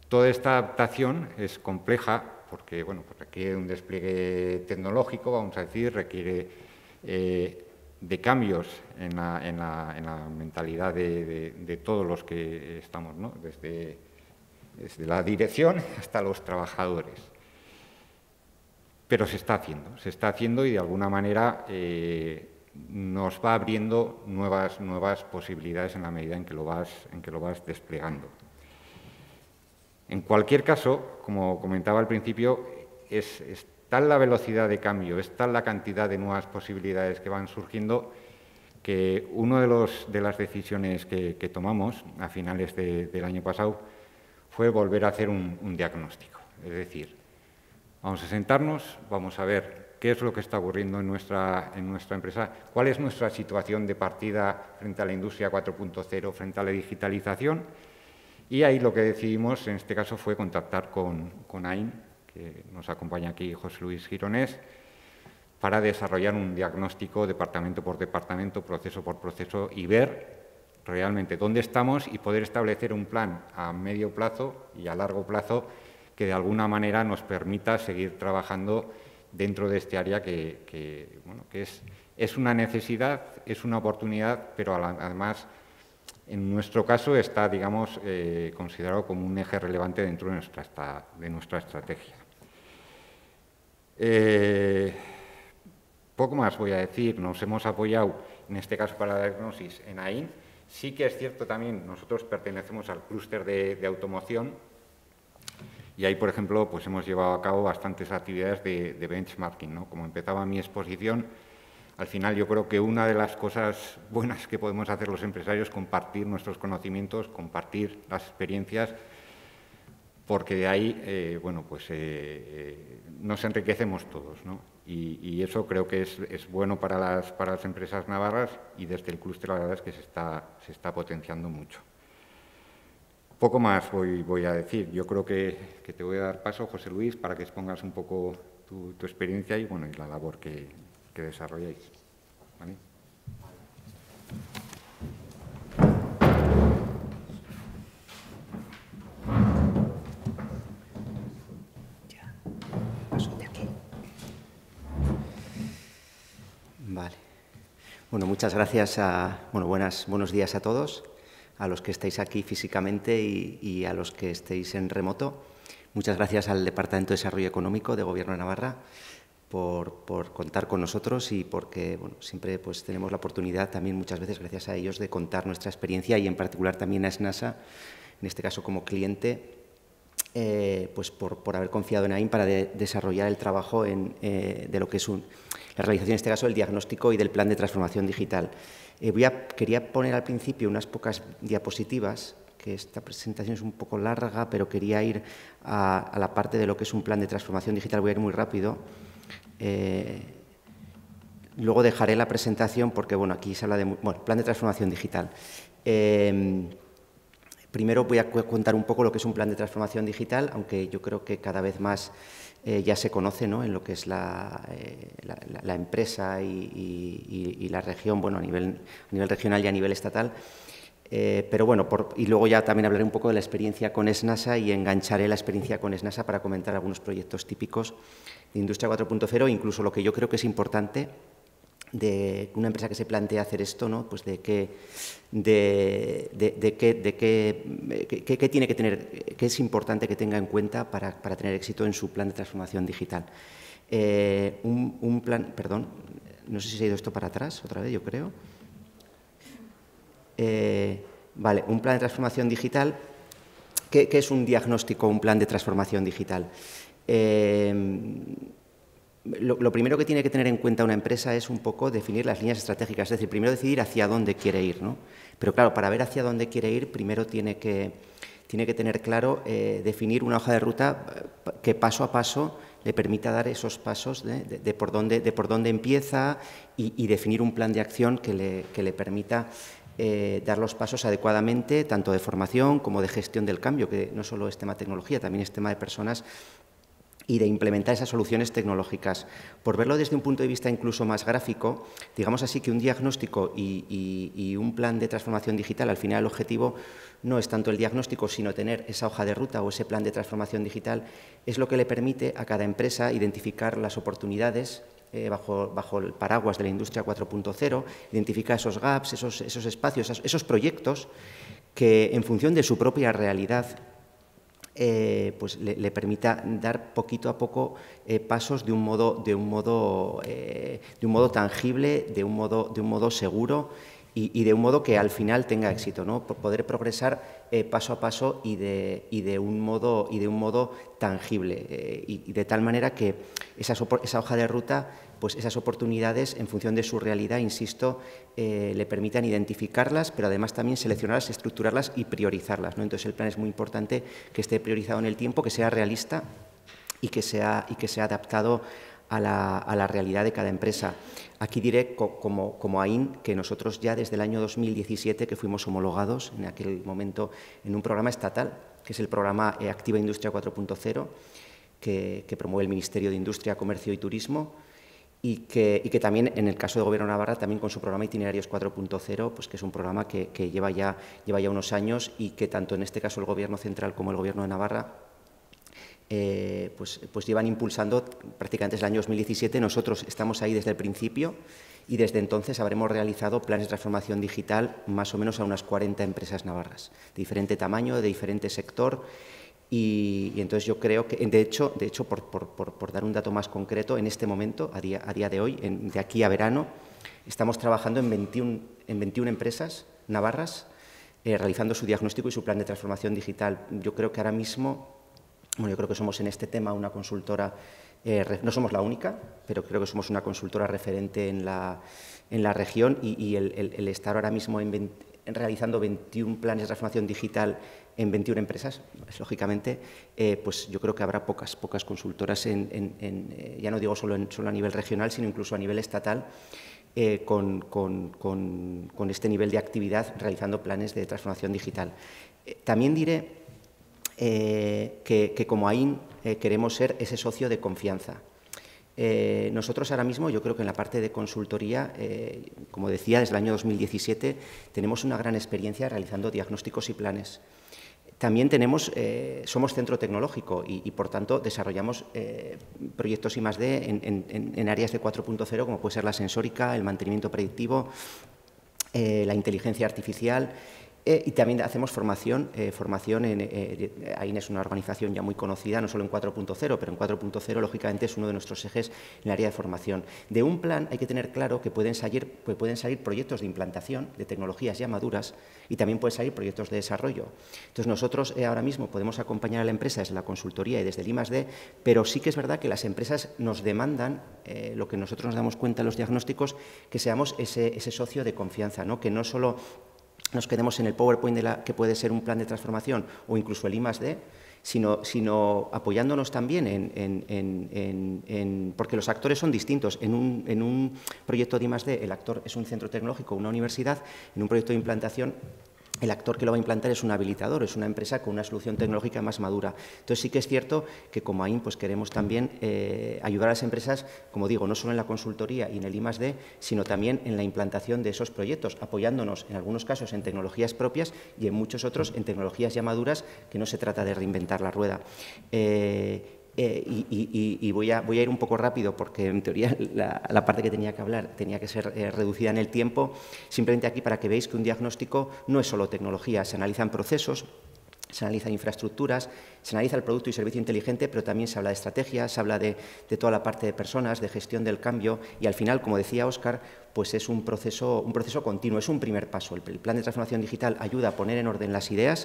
Toda esta adaptación es compleja porque bueno, pues requiere un despliegue tecnológico, vamos a decir, requiere de cambios en la mentalidad de todos los que estamos, ¿no? Desde la dirección hasta los trabajadores. Pero se está haciendo y de alguna manera nos va abriendo nuevas posibilidades en la medida en que lo vas desplegando. En cualquier caso, como comentaba al principio, es tal la velocidad de cambio, es tal la cantidad de nuevas posibilidades que van surgiendo, que una de las decisiones que tomamos a finales del año pasado fue volver a hacer un diagnóstico. Es decir, vamos a sentarnos, vamos a ver qué es lo que está ocurriendo en nuestra empresa, cuál es nuestra situación de partida frente a la industria 4.0, frente a la digitalización. Y ahí lo que decidimos, en este caso, fue contactar con AIN, que nos acompaña aquí José Luis Gironés, para desarrollar un diagnóstico departamento por departamento, proceso por proceso y ver realmente dónde estamos y poder establecer un plan a medio plazo y a largo plazo que de alguna manera nos permita seguir trabajando dentro de este área que es una necesidad, es una oportunidad, pero además en nuestro caso está, digamos, considerado como un eje relevante dentro de nuestra estrategia. Poco más voy a decir. Nos hemos apoyado, en este caso para la diagnosis, en AIN. Sí que es cierto también, nosotros pertenecemos al clúster de automoción y ahí, por ejemplo, pues hemos llevado a cabo bastantes actividades de benchmarking, ¿no? Como empezaba mi exposición, al final yo creo que una de las cosas buenas que podemos hacer los empresarios es compartir nuestros conocimientos, compartir las experiencias, porque de ahí, nos enriquecemos todos, ¿no? Y eso creo que es bueno para las empresas navarras y desde el clúster la verdad es que se está potenciando mucho. Poco más voy a decir. Yo creo que te voy a dar paso, José Luis, para que expongas un poco tu experiencia y la labor que desarrolláis. ¿Vale? Vale. Bueno, muchas gracias. Buenos días a todos, a los que estáis aquí físicamente y a los que estéis en remoto. Muchas gracias al Departamento de Desarrollo Económico de Gobierno de Navarra por contar con nosotros y porque siempre pues, tenemos la oportunidad también muchas veces, gracias a ellos, de contar nuestra experiencia y en particular también a SNASA, en este caso como cliente, pues por haber confiado en AIN para desarrollar el trabajo de lo que es la realización, en este caso, del diagnóstico y del plan de transformación digital. Quería poner al principio unas pocas diapositivas, que esta presentación es un poco larga, pero quería ir a la parte de lo que es un plan de transformación digital. Voy a ir muy rápido. Luego dejaré la presentación porque, aquí se habla de plan de transformación digital. Primero voy a contar un poco lo que es un plan de transformación digital, aunque yo creo que cada vez más ya se conoce, ¿no?, en lo que es la empresa y la región, a nivel regional y a nivel estatal. Y luego ya también hablaré un poco de la experiencia con SNASA y engancharé la experiencia con SNASA para comentar algunos proyectos típicos de Industria 4.0, incluso lo que yo creo que es importante de una empresa que se plantea hacer esto, ¿no?, pues de qué tiene que tener, qué es importante que tenga en cuenta para tener éxito en su plan de transformación digital. Un plan, perdón, no sé si se ha ido esto para atrás otra vez, yo creo. Vale, un plan de transformación digital. ¿Qué es un diagnóstico, un plan de transformación digital? Lo primero que tiene que tener en cuenta una empresa es un poco definir las líneas estratégicas, es decir, primero decidir hacia dónde quiere ir, ¿no? Pero claro, para ver hacia dónde quiere ir, primero tiene que tener claro, definir una hoja de ruta que paso a paso le permita dar esos pasos de por dónde empieza y definir un plan de acción que le permita dar los pasos adecuadamente, tanto de formación como de gestión del cambio, que no solo es tema de tecnología, también es tema de personas y de implementar esas soluciones tecnológicas. Por verlo desde un punto de vista incluso más gráfico, digamos así que un diagnóstico y un plan de transformación digital, al final el objetivo no es tanto el diagnóstico, sino tener esa hoja de ruta o ese plan de transformación digital, es lo que le permite a cada empresa identificar las oportunidades bajo el paraguas de la industria 4.0, identificar esos gaps, esos espacios, esos proyectos que en función de su propia realidad pues le permita dar poquito a poco pasos de un modo tangible, de un modo seguro y de un modo que al final tenga éxito, ¿no? Poder progresar paso a paso y de un modo tangible y de tal manera que esa hoja de ruta, pues esas oportunidades en función de su realidad, insisto, le permitan identificarlas, pero además también seleccionarlas, estructurarlas y priorizarlas, ¿no? Entonces el plan es muy importante que esté priorizado en el tiempo, que sea realista y que sea adaptado a la realidad de cada empresa. Aquí diré, como AIN, que nosotros ya desde el año 2017, que fuimos homologados en aquel momento en un programa estatal, que es el programa Activa Industria 4.0, que promueve el Ministerio de Industria, Comercio y Turismo, y que también, en el caso del Gobierno de Navarra, también con su programa Itinerarios 4.0, pues que es un programa que lleva ya unos años y que tanto en este caso el Gobierno central como el Gobierno de Navarra pues llevan impulsando prácticamente desde el año 2017. Nosotros estamos ahí desde el principio y desde entonces habremos realizado planes de transformación digital más o menos a unas 40 empresas navarras, de diferente tamaño, de diferente sector. Y entonces yo creo que, de hecho por dar un dato más concreto, en este momento, a día de hoy, de aquí a verano, estamos trabajando en 21 empresas navarras realizando su diagnóstico y su plan de transformación digital. Yo creo que ahora mismo, yo creo que somos en este tema una consultora, no somos la única, pero creo que somos una consultora referente en la región y el estar ahora mismo realizando 21 planes de transformación digital en 21 empresas, pues, lógicamente, pues yo creo que habrá pocas consultoras, ya no digo solo a nivel regional, sino incluso a nivel estatal, con este nivel de actividad realizando planes de transformación digital. También diré que como AIN queremos ser ese socio de confianza. Nosotros ahora mismo, yo creo que en la parte de consultoría, como decía, desde el año 2017 tenemos una gran experiencia realizando diagnósticos y planes. También somos centro tecnológico y por tanto, desarrollamos proyectos I+D en áreas de 4.0, como puede ser la sensórica, el mantenimiento predictivo, la inteligencia artificial. Y también hacemos formación AIN es una organización ya muy conocida, no solo en 4.0, pero en 4.0 lógicamente es uno de nuestros ejes en el área de formación. De un plan hay que tener claro que pueden salir proyectos de implantación de tecnologías ya maduras y también pueden salir proyectos de desarrollo. Entonces nosotros ahora mismo podemos acompañar a la empresa desde la consultoría y desde el I+D, pero sí que es verdad que las empresas nos demandan, lo que nosotros nos damos cuenta en los diagnósticos, que seamos ese socio de confianza, ¿no? Que no solo nos quedemos en el PowerPoint que puede ser un plan de transformación o incluso el I+D, sino apoyándonos también porque los actores son distintos. En un proyecto de I+D el actor es un centro tecnológico, una universidad. En un proyecto de implantación el actor que lo va a implantar es un habilitador, es una empresa con una solución tecnológica más madura. Entonces sí que es cierto que como AIN pues queremos también ayudar a las empresas, como digo, no solo en la consultoría y en el I+D, sino también en la implantación de esos proyectos, apoyándonos en algunos casos en tecnologías propias y en muchos otros en tecnologías ya maduras, que no se trata de reinventar la rueda. Y voy a ir un poco rápido porque en teoría la parte que tenía que hablar tenía que ser reducida en el tiempo. Simplemente aquí para que veáis que un diagnóstico no es solo tecnología, se analizan procesos, se analizan infraestructuras, se analiza el producto y servicio inteligente, pero también se habla de estrategias, se habla de toda la parte de personas, de gestión del cambio y al final, como decía Óscar, pues es un proceso continuo, es un primer paso. El plan de transformación digital ayuda a poner en orden las ideas,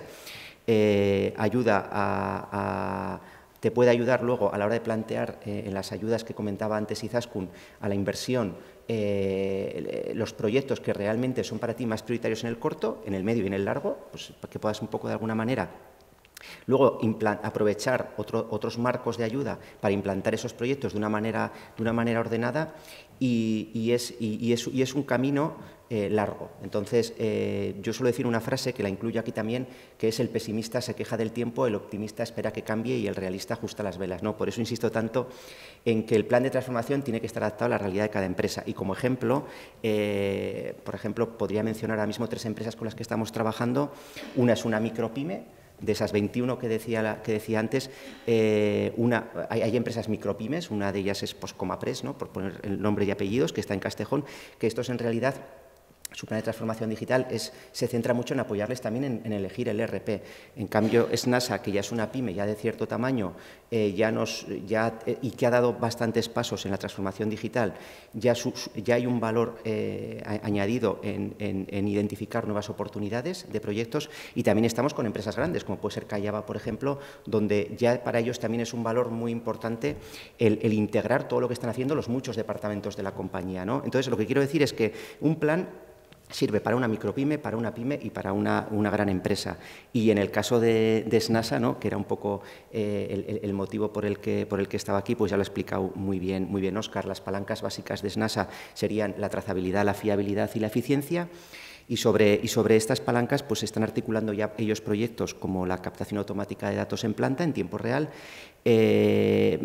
te puede ayudar luego a la hora de plantear en las ayudas que comentaba antes Izaskun a la inversión, los proyectos que realmente son para ti más prioritarios en el corto, en el medio y en el largo, pues para que puedas un poco de alguna manera Luego, aprovechar otros marcos de ayuda para implantar esos proyectos de una manera ordenada y es un camino largo. Entonces, yo suelo decir una frase que la incluyo aquí también, que es: el pesimista se queja del tiempo, el optimista espera que cambie y el realista ajusta las velas, ¿no? Por eso insisto tanto en que el plan de transformación tiene que estar adaptado a la realidad de cada empresa. Y como ejemplo, por ejemplo, podría mencionar ahora mismo 3 empresas con las que estamos trabajando. Una es una micropyme. De esas 21 que decía antes, hay empresas micropymes, una de ellas es Comapress, ¿no?, por poner el nombre y apellidos, que está en Castejón, que estos en realidad, su plan de transformación digital se centra mucho en apoyarles también en elegir el ERP. En cambio, Snasa, que ya es una pyme ya de cierto tamaño y que ha dado bastantes pasos en la transformación digital, ya hay un valor añadido en identificar nuevas oportunidades de proyectos, y también estamos con empresas grandes, como puede ser Callaba, por ejemplo, donde ya para ellos también es un valor muy importante el integrar todo lo que están haciendo los muchos departamentos de la compañía, ¿no? Entonces, lo que quiero decir es que un plan sirve para una micropyme, para una pyme y para una gran empresa. Y en el caso de Snasa, ¿no?, que era un poco el motivo por el que estaba aquí, pues ya lo ha explicado muy bien Óscar. Las palancas básicas de Snasa serían la trazabilidad, la fiabilidad y la eficiencia. Y sobre estas palancas pues se están articulando ya ellos proyectos como la captación automática de datos en planta en tiempo real. Se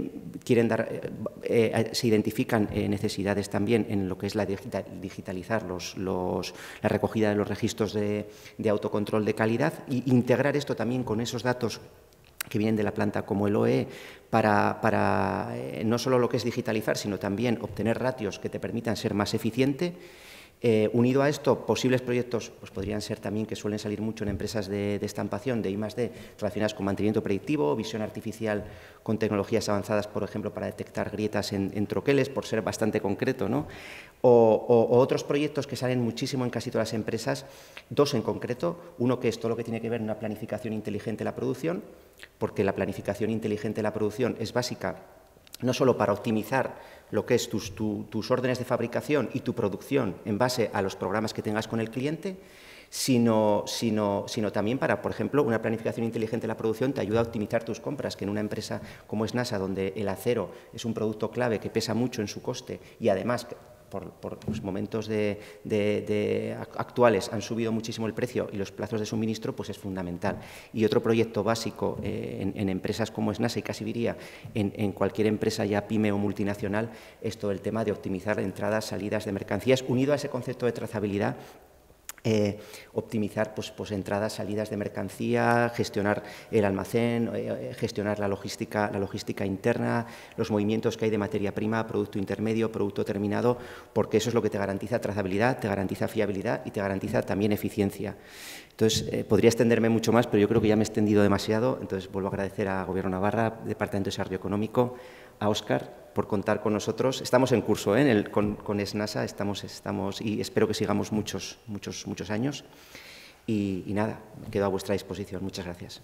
identifican necesidades también en lo que es digitalizar la recogida de los registros de autocontrol de calidad, e integrar esto también con esos datos que vienen de la planta como el OE para no solo lo que es digitalizar, sino también obtener ratios que te permitan ser más eficiente. Unido a esto, posibles proyectos pues podrían ser también, que suelen salir mucho en empresas de estampación, de I+D, relacionadas con mantenimiento predictivo, visión artificial con tecnologías avanzadas, por ejemplo, para detectar grietas en troqueles, por ser bastante concreto, ¿no? O otros proyectos que salen muchísimo en casi todas las empresas, 2 en concreto. Uno, que es todo lo que tiene que ver con una planificación inteligente de la producción, porque la planificación inteligente de la producción es básica no solo para optimizar lo que es tus órdenes de fabricación y tu producción en base a los programas que tengas con el cliente, sino también para, por ejemplo, una planificación inteligente de la producción te ayuda a optimizar tus compras, que en una empresa como Snasa, donde el acero es un producto clave que pesa mucho en su coste y además por los momentos actuales han subido muchísimo el precio y los plazos de suministro, pues es fundamental. Y otro proyecto básico en empresas como Snasa, y casi diría en cualquier empresa ya pyme o multinacional, es todo el tema de optimizar entradas, salidas de mercancías, unido a ese concepto de trazabilidad. Optimizar pues entradas, salidas de mercancía, gestionar el almacén, gestionar la logística interna, los movimientos que hay de materia prima, producto intermedio, producto terminado, porque eso es lo que te garantiza trazabilidad, te garantiza fiabilidad y te garantiza también eficiencia. Entonces, podría extenderme mucho más, pero yo creo que ya me he extendido demasiado. Entonces, vuelvo a agradecer a Gobierno Navarra, Departamento de Desarrollo Económico, a Óscar por contar con nosotros. Estamos en curso con Snasa, estamos y espero que sigamos muchos años. Y nada, quedo a vuestra disposición. Muchas gracias.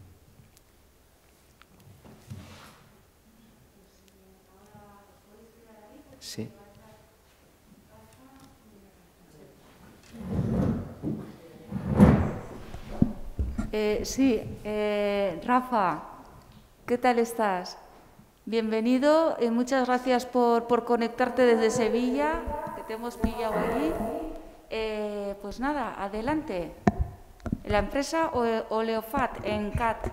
Sí. Rafa, ¿qué tal estás? Bienvenido, muchas gracias por conectarte desde Sevilla, que te hemos pillado allí. Pues nada, adelante. La empresa Oleofat en CAT.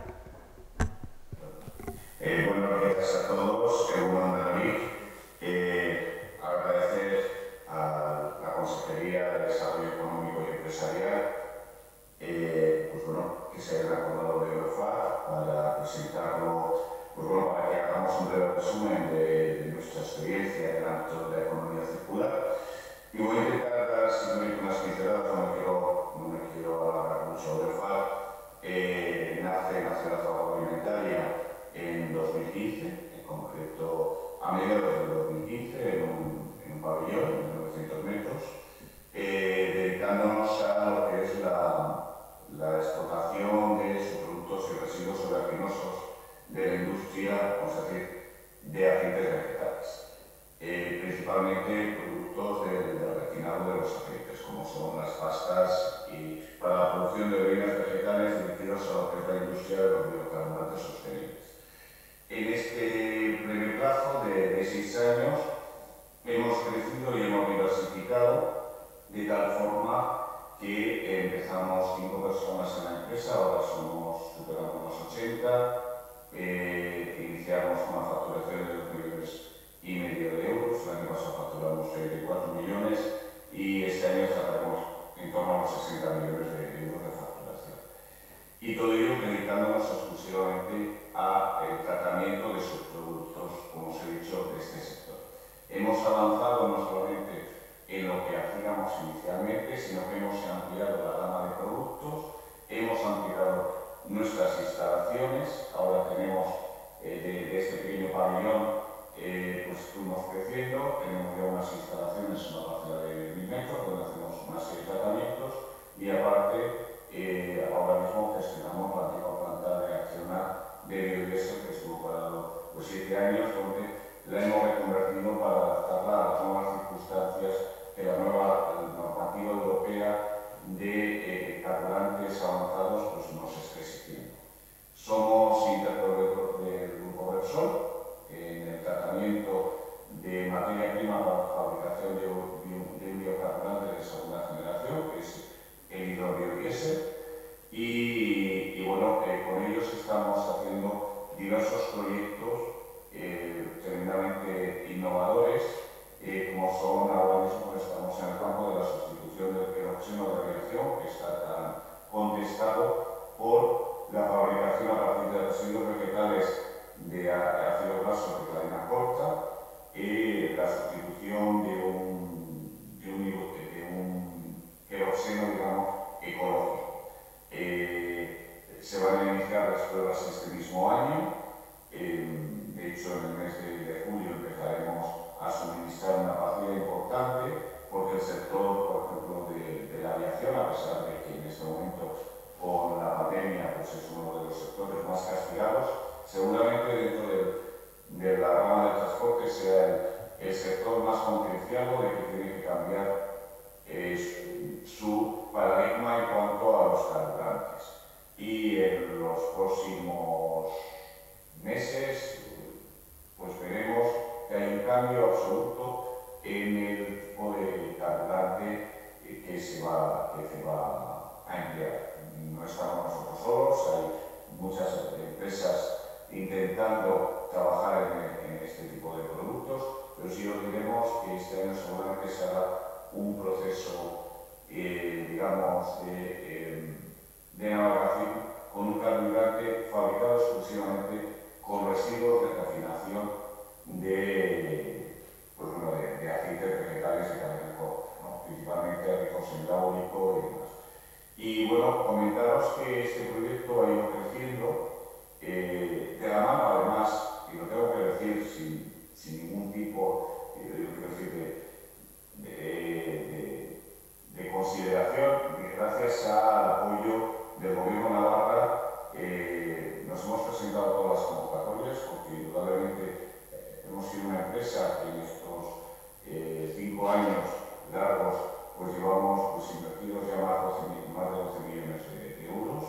Buenos días a todos. Bueno, David, agradecer a la Consejería de Desarrollo Económico y Empresarial pues bueno, que se haya acordado de Oleofat para presentarlo, pues bueno, para que hagamos un breve resumen de nuestra experiencia en el ámbito de la economía circular. Y voy a intentar dar simplemente unas pinceladas, no me quiero alargar mucho. Oleofat nace en la ciudad agroalimentaria en 2015, en concreto a mediados del 2015, en un pabellón de 900 metros, dedicándonos a lo que es la explotación de subproductos y residuos oleaginosos de la industria, vamos a decir, de aceites vegetales, principalmente productos del refinado de los aceites como son las pastas y para la producción de orinas vegetales dirigidos a lo que es la industria de los biocarburantes sostenibles. En este breve plazo de 6 años hemos crecido y hemos diversificado de tal forma que empezamos 5 personas en la empresa, ahora superamos los 80, iniciamos una facturación de 2,5 millones de euros, el año pasado facturamos 4 millones y este año estaremos en torno a los 60 millones de euros de facturación. Y todo ello dedicándonos exclusivamente al tratamiento de sus productos, como os he dicho, de este sector. Hemos avanzado no solamente en lo que hacíamos inicialmente, sino que hemos ampliado la gama de productos, hemos ampliado nuestras instalaciones, ahora tenemos de este pequeño pabellón, pues fuimos creciendo, tenemos ya unas instalaciones en una parcela de 1000 metros donde hacemos una serie de tratamientos y aparte ahora mismo gestionamos la antigua planta reaccionar de biodiesel que estuvo parado 7 años, donde la hemos reconvertido para adaptarla a las nuevas circunstancias que la nueva normativa europea de carburantes avanzados pues, nos esté exigiendo. Somos interproveedor del Grupo Repsol en el tratamiento de materia prima para la fabricación de un biocarburante de segunda generación, que es el hidrobiodiesel, y bueno, con ellos estamos haciendo diversos proyectos tremendamente innovadores, como son ahora mismo estamos en el campo de la sustitución del peróxido de radiación, que está tan contestado por la fabricación a partir de residuos vegetales de ácido graso de cadena corta y la sustitución de un peróxido, digamos, ecológico. Se van a iniciar las pruebas este mismo año. De hecho, en el mes de julio empezaremos a suministrar una partida importante porque el sector, por ejemplo, de la aviación, a pesar de que en este momento con la pandemia pues es uno de los sectores más castigados, seguramente dentro de la rama del transporte sea el sector más concienciado de que tiene que cambiar su paradigma en cuanto a los carburantes. Y en los próximos meses pues veremos que hay un cambio absoluto en el tipo de carburante que se va a emplear. No estamos nosotros solos, hay muchas empresas intentando trabajar en este tipo de productos, pero sí os diremos que este año seguramente se hará un proceso, digamos, de navegación con un carburante fabricado exclusivamente con residuos de refinación de aceites vegetales de cadena corta, ¿no? Principalmente ricos en hidráulico y demás. Y bueno, comentaros que este proyecto ha ido creciendo de la mano, además, y lo tengo que decir sin ningún tipo de consideración, gracias al apoyo del Gobierno de Navarra, nos hemos presentado a todas las convocatorias, porque indudablemente hemos sido una empresa que en estos 5 años largos pues llevamos invertidos ya más de 12 millones de euros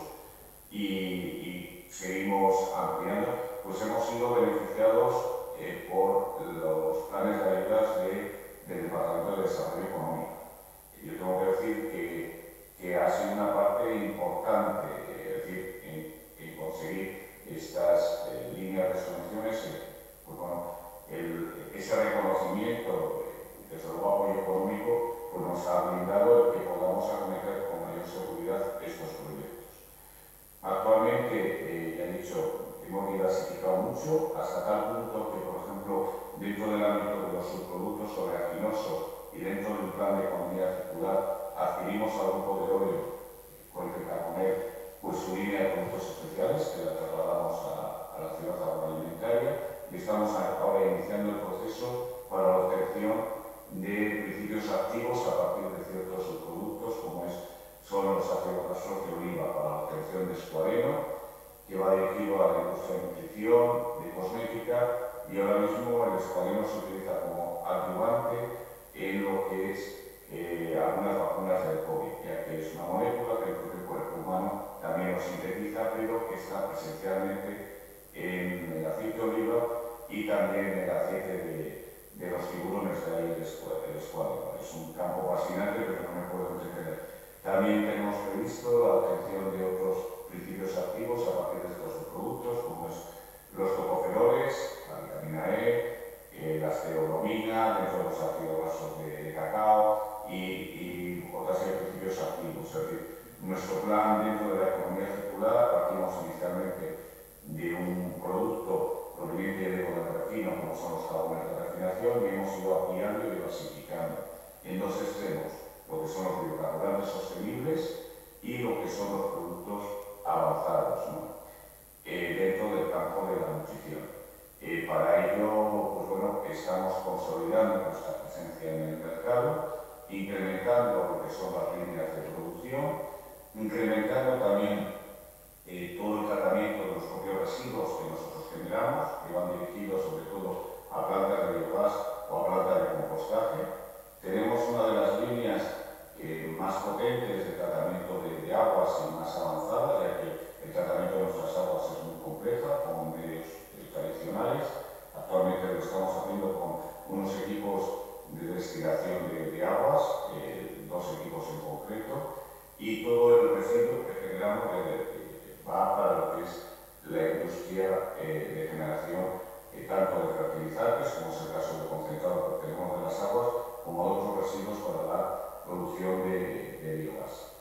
y seguimos ampliando, pues hemos sido beneficiados por los planes de ayudas del Departamento de Desarrollo Económico. Yo tengo que decir que ha sido una parte importante, es decir, en conseguir estas líneas de subvenciones, pues bueno, ese reconocimiento, desde luego apoyo económico, pues nos ha brindado el que podamos acometer con mayor seguridad estos proyectos. Actualmente, ya he dicho, hemos diversificado mucho, hasta tal punto que, por ejemplo, dentro del ámbito de los subproductos oleaginosos y dentro del plan de economía circular, adquirimos al grupo de Orio, con el que Carbonet, pues su línea de productos especiales, que la trasladamos a la ciudad agroalimentaria, y estamos ahora iniciando el proceso para la obtención de principios activos a partir de ciertos subproductos, como son los ácidos grasos de oliva para la obtención de escuadeno, que va dirigido a la industria de nutrición, de cosmética, y ahora mismo el escuadeno se utiliza como adyuvante en lo que es algunas vacunas del COVID, ya que es una molécula que el propio cuerpo humano también lo sintetiza, pero que está presencialmente en el aceite de oliva y también en el aceite de los tiburones de ahí del escuadrón. Es un campo fascinante, pero no me puedo entretener. También tenemos previsto la obtención de otros principios activos a partir de estos productos, como es los tocoferoles, la vitamina E, la estereobromina, dentro de los ácidos grasos de cacao y otras principios activos. Es decir, nuestro plan dentro de la economía circular partimos inicialmente de un producto proveniente de refino, como son los jabones de refinación, y hemos ido ampliando y diversificando en dos extremos, lo que son los biocarburantes sostenibles y lo que son los productos avanzados, ¿no? Dentro del campo de la nutrición. Para ello, pues bueno, estamos consolidando nuestra presencia en el mercado, incrementando lo que son las líneas de producción, incrementando también todo el tratamiento de los propios residuos que nosotros generamos, que van dirigidos sobre todo a plantas de biogás o a plantas de compostaje. Tenemos una de las líneas más potentes de tratamiento de aguas y más avanzadas, ya que el tratamiento de nuestras aguas es muy compleja, con medios tradicionales. Actualmente lo estamos haciendo con unos equipos de destilación de aguas, dos equipos en concreto, y todo el residuo que generamos va para lo que es la industria de generación tanto de fertilizantes, como es el caso del concentrado que tenemos de las aguas, como de otros residuos para la producción de biogás.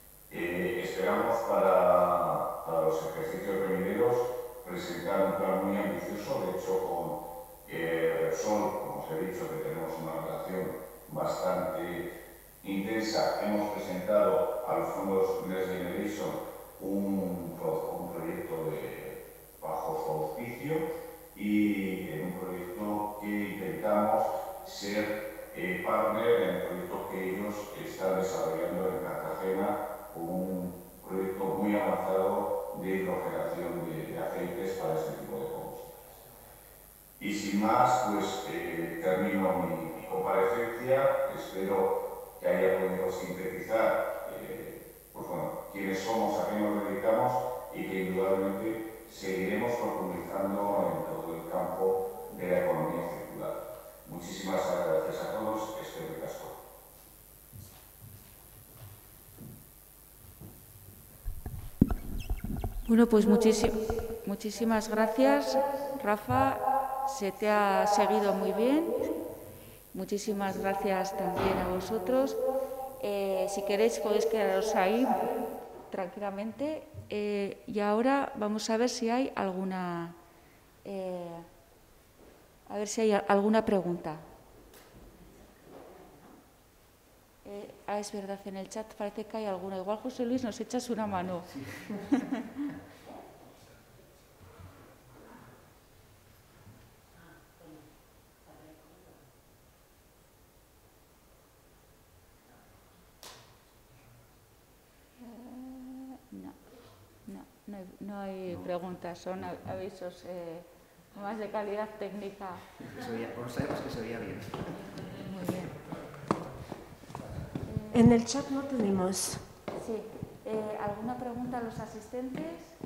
Esperamos para los ejercicios venideros presentar un plan muy ambicioso. De hecho, con Repsol, como os he dicho, que tenemos una relación bastante intensa, hemos presentado a los fondos Next Generation un proyecto bajo su auspicio y en un proyecto que intentamos ser partner en el proyecto que ellos están desarrollando en Cartagena, un proyecto muy avanzado de hidrogenación de aceites para este tipo de combustibles. Y sin más, pues termino mi comparecencia. Espero que haya podido sintetizar pues bueno, quiénes somos, a qué nos dedicamos y que indudablemente seguiremos profundizando en todo el campo de la economía circular. Muchísimas gracias a todos. Eskerrik asko. Bueno, pues muchísimas gracias, Rafa. Se te ha seguido muy bien. Muchísimas gracias también a vosotros. Si queréis, podéis quedaros ahí tranquilamente. Y ahora vamos a ver si hay alguna pregunta. Es verdad, en el chat parece que hay alguna. Igual, José Luis, nos echas una mano. Sí. No hay preguntas, son avisos más de calidad técnica. Sabemos que se oía bien. Muy bien. En el chat no tenemos. Sí. ¿Alguna pregunta a los asistentes?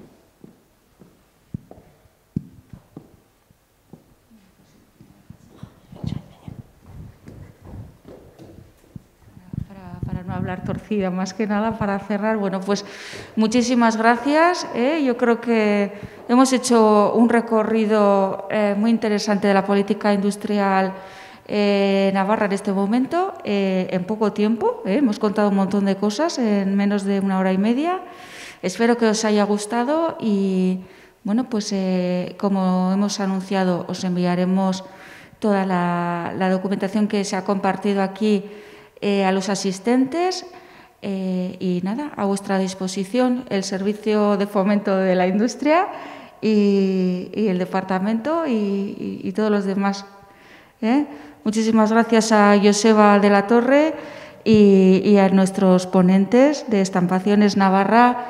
Para no hablar torcida, más que nada para cerrar. Bueno, pues muchísimas gracias. Yo creo que hemos hecho un recorrido muy interesante de la política industrial Navarra en este momento, en poco tiempo. Hemos contado un montón de cosas en menos de 1 hora y media. Espero que os haya gustado y, bueno, pues como hemos anunciado, os enviaremos toda la documentación que se ha compartido aquí a los asistentes y nada, a vuestra disposición el Servicio de Fomento de la Industria y el Departamento y todos los demás. Muchísimas gracias a Joseba de la Torre y a nuestros ponentes de Estampaciones Navarra,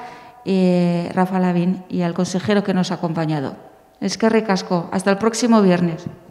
Rafa Lavín, y al consejero que nos ha acompañado. Eskerrik asko. Hasta el próximo viernes.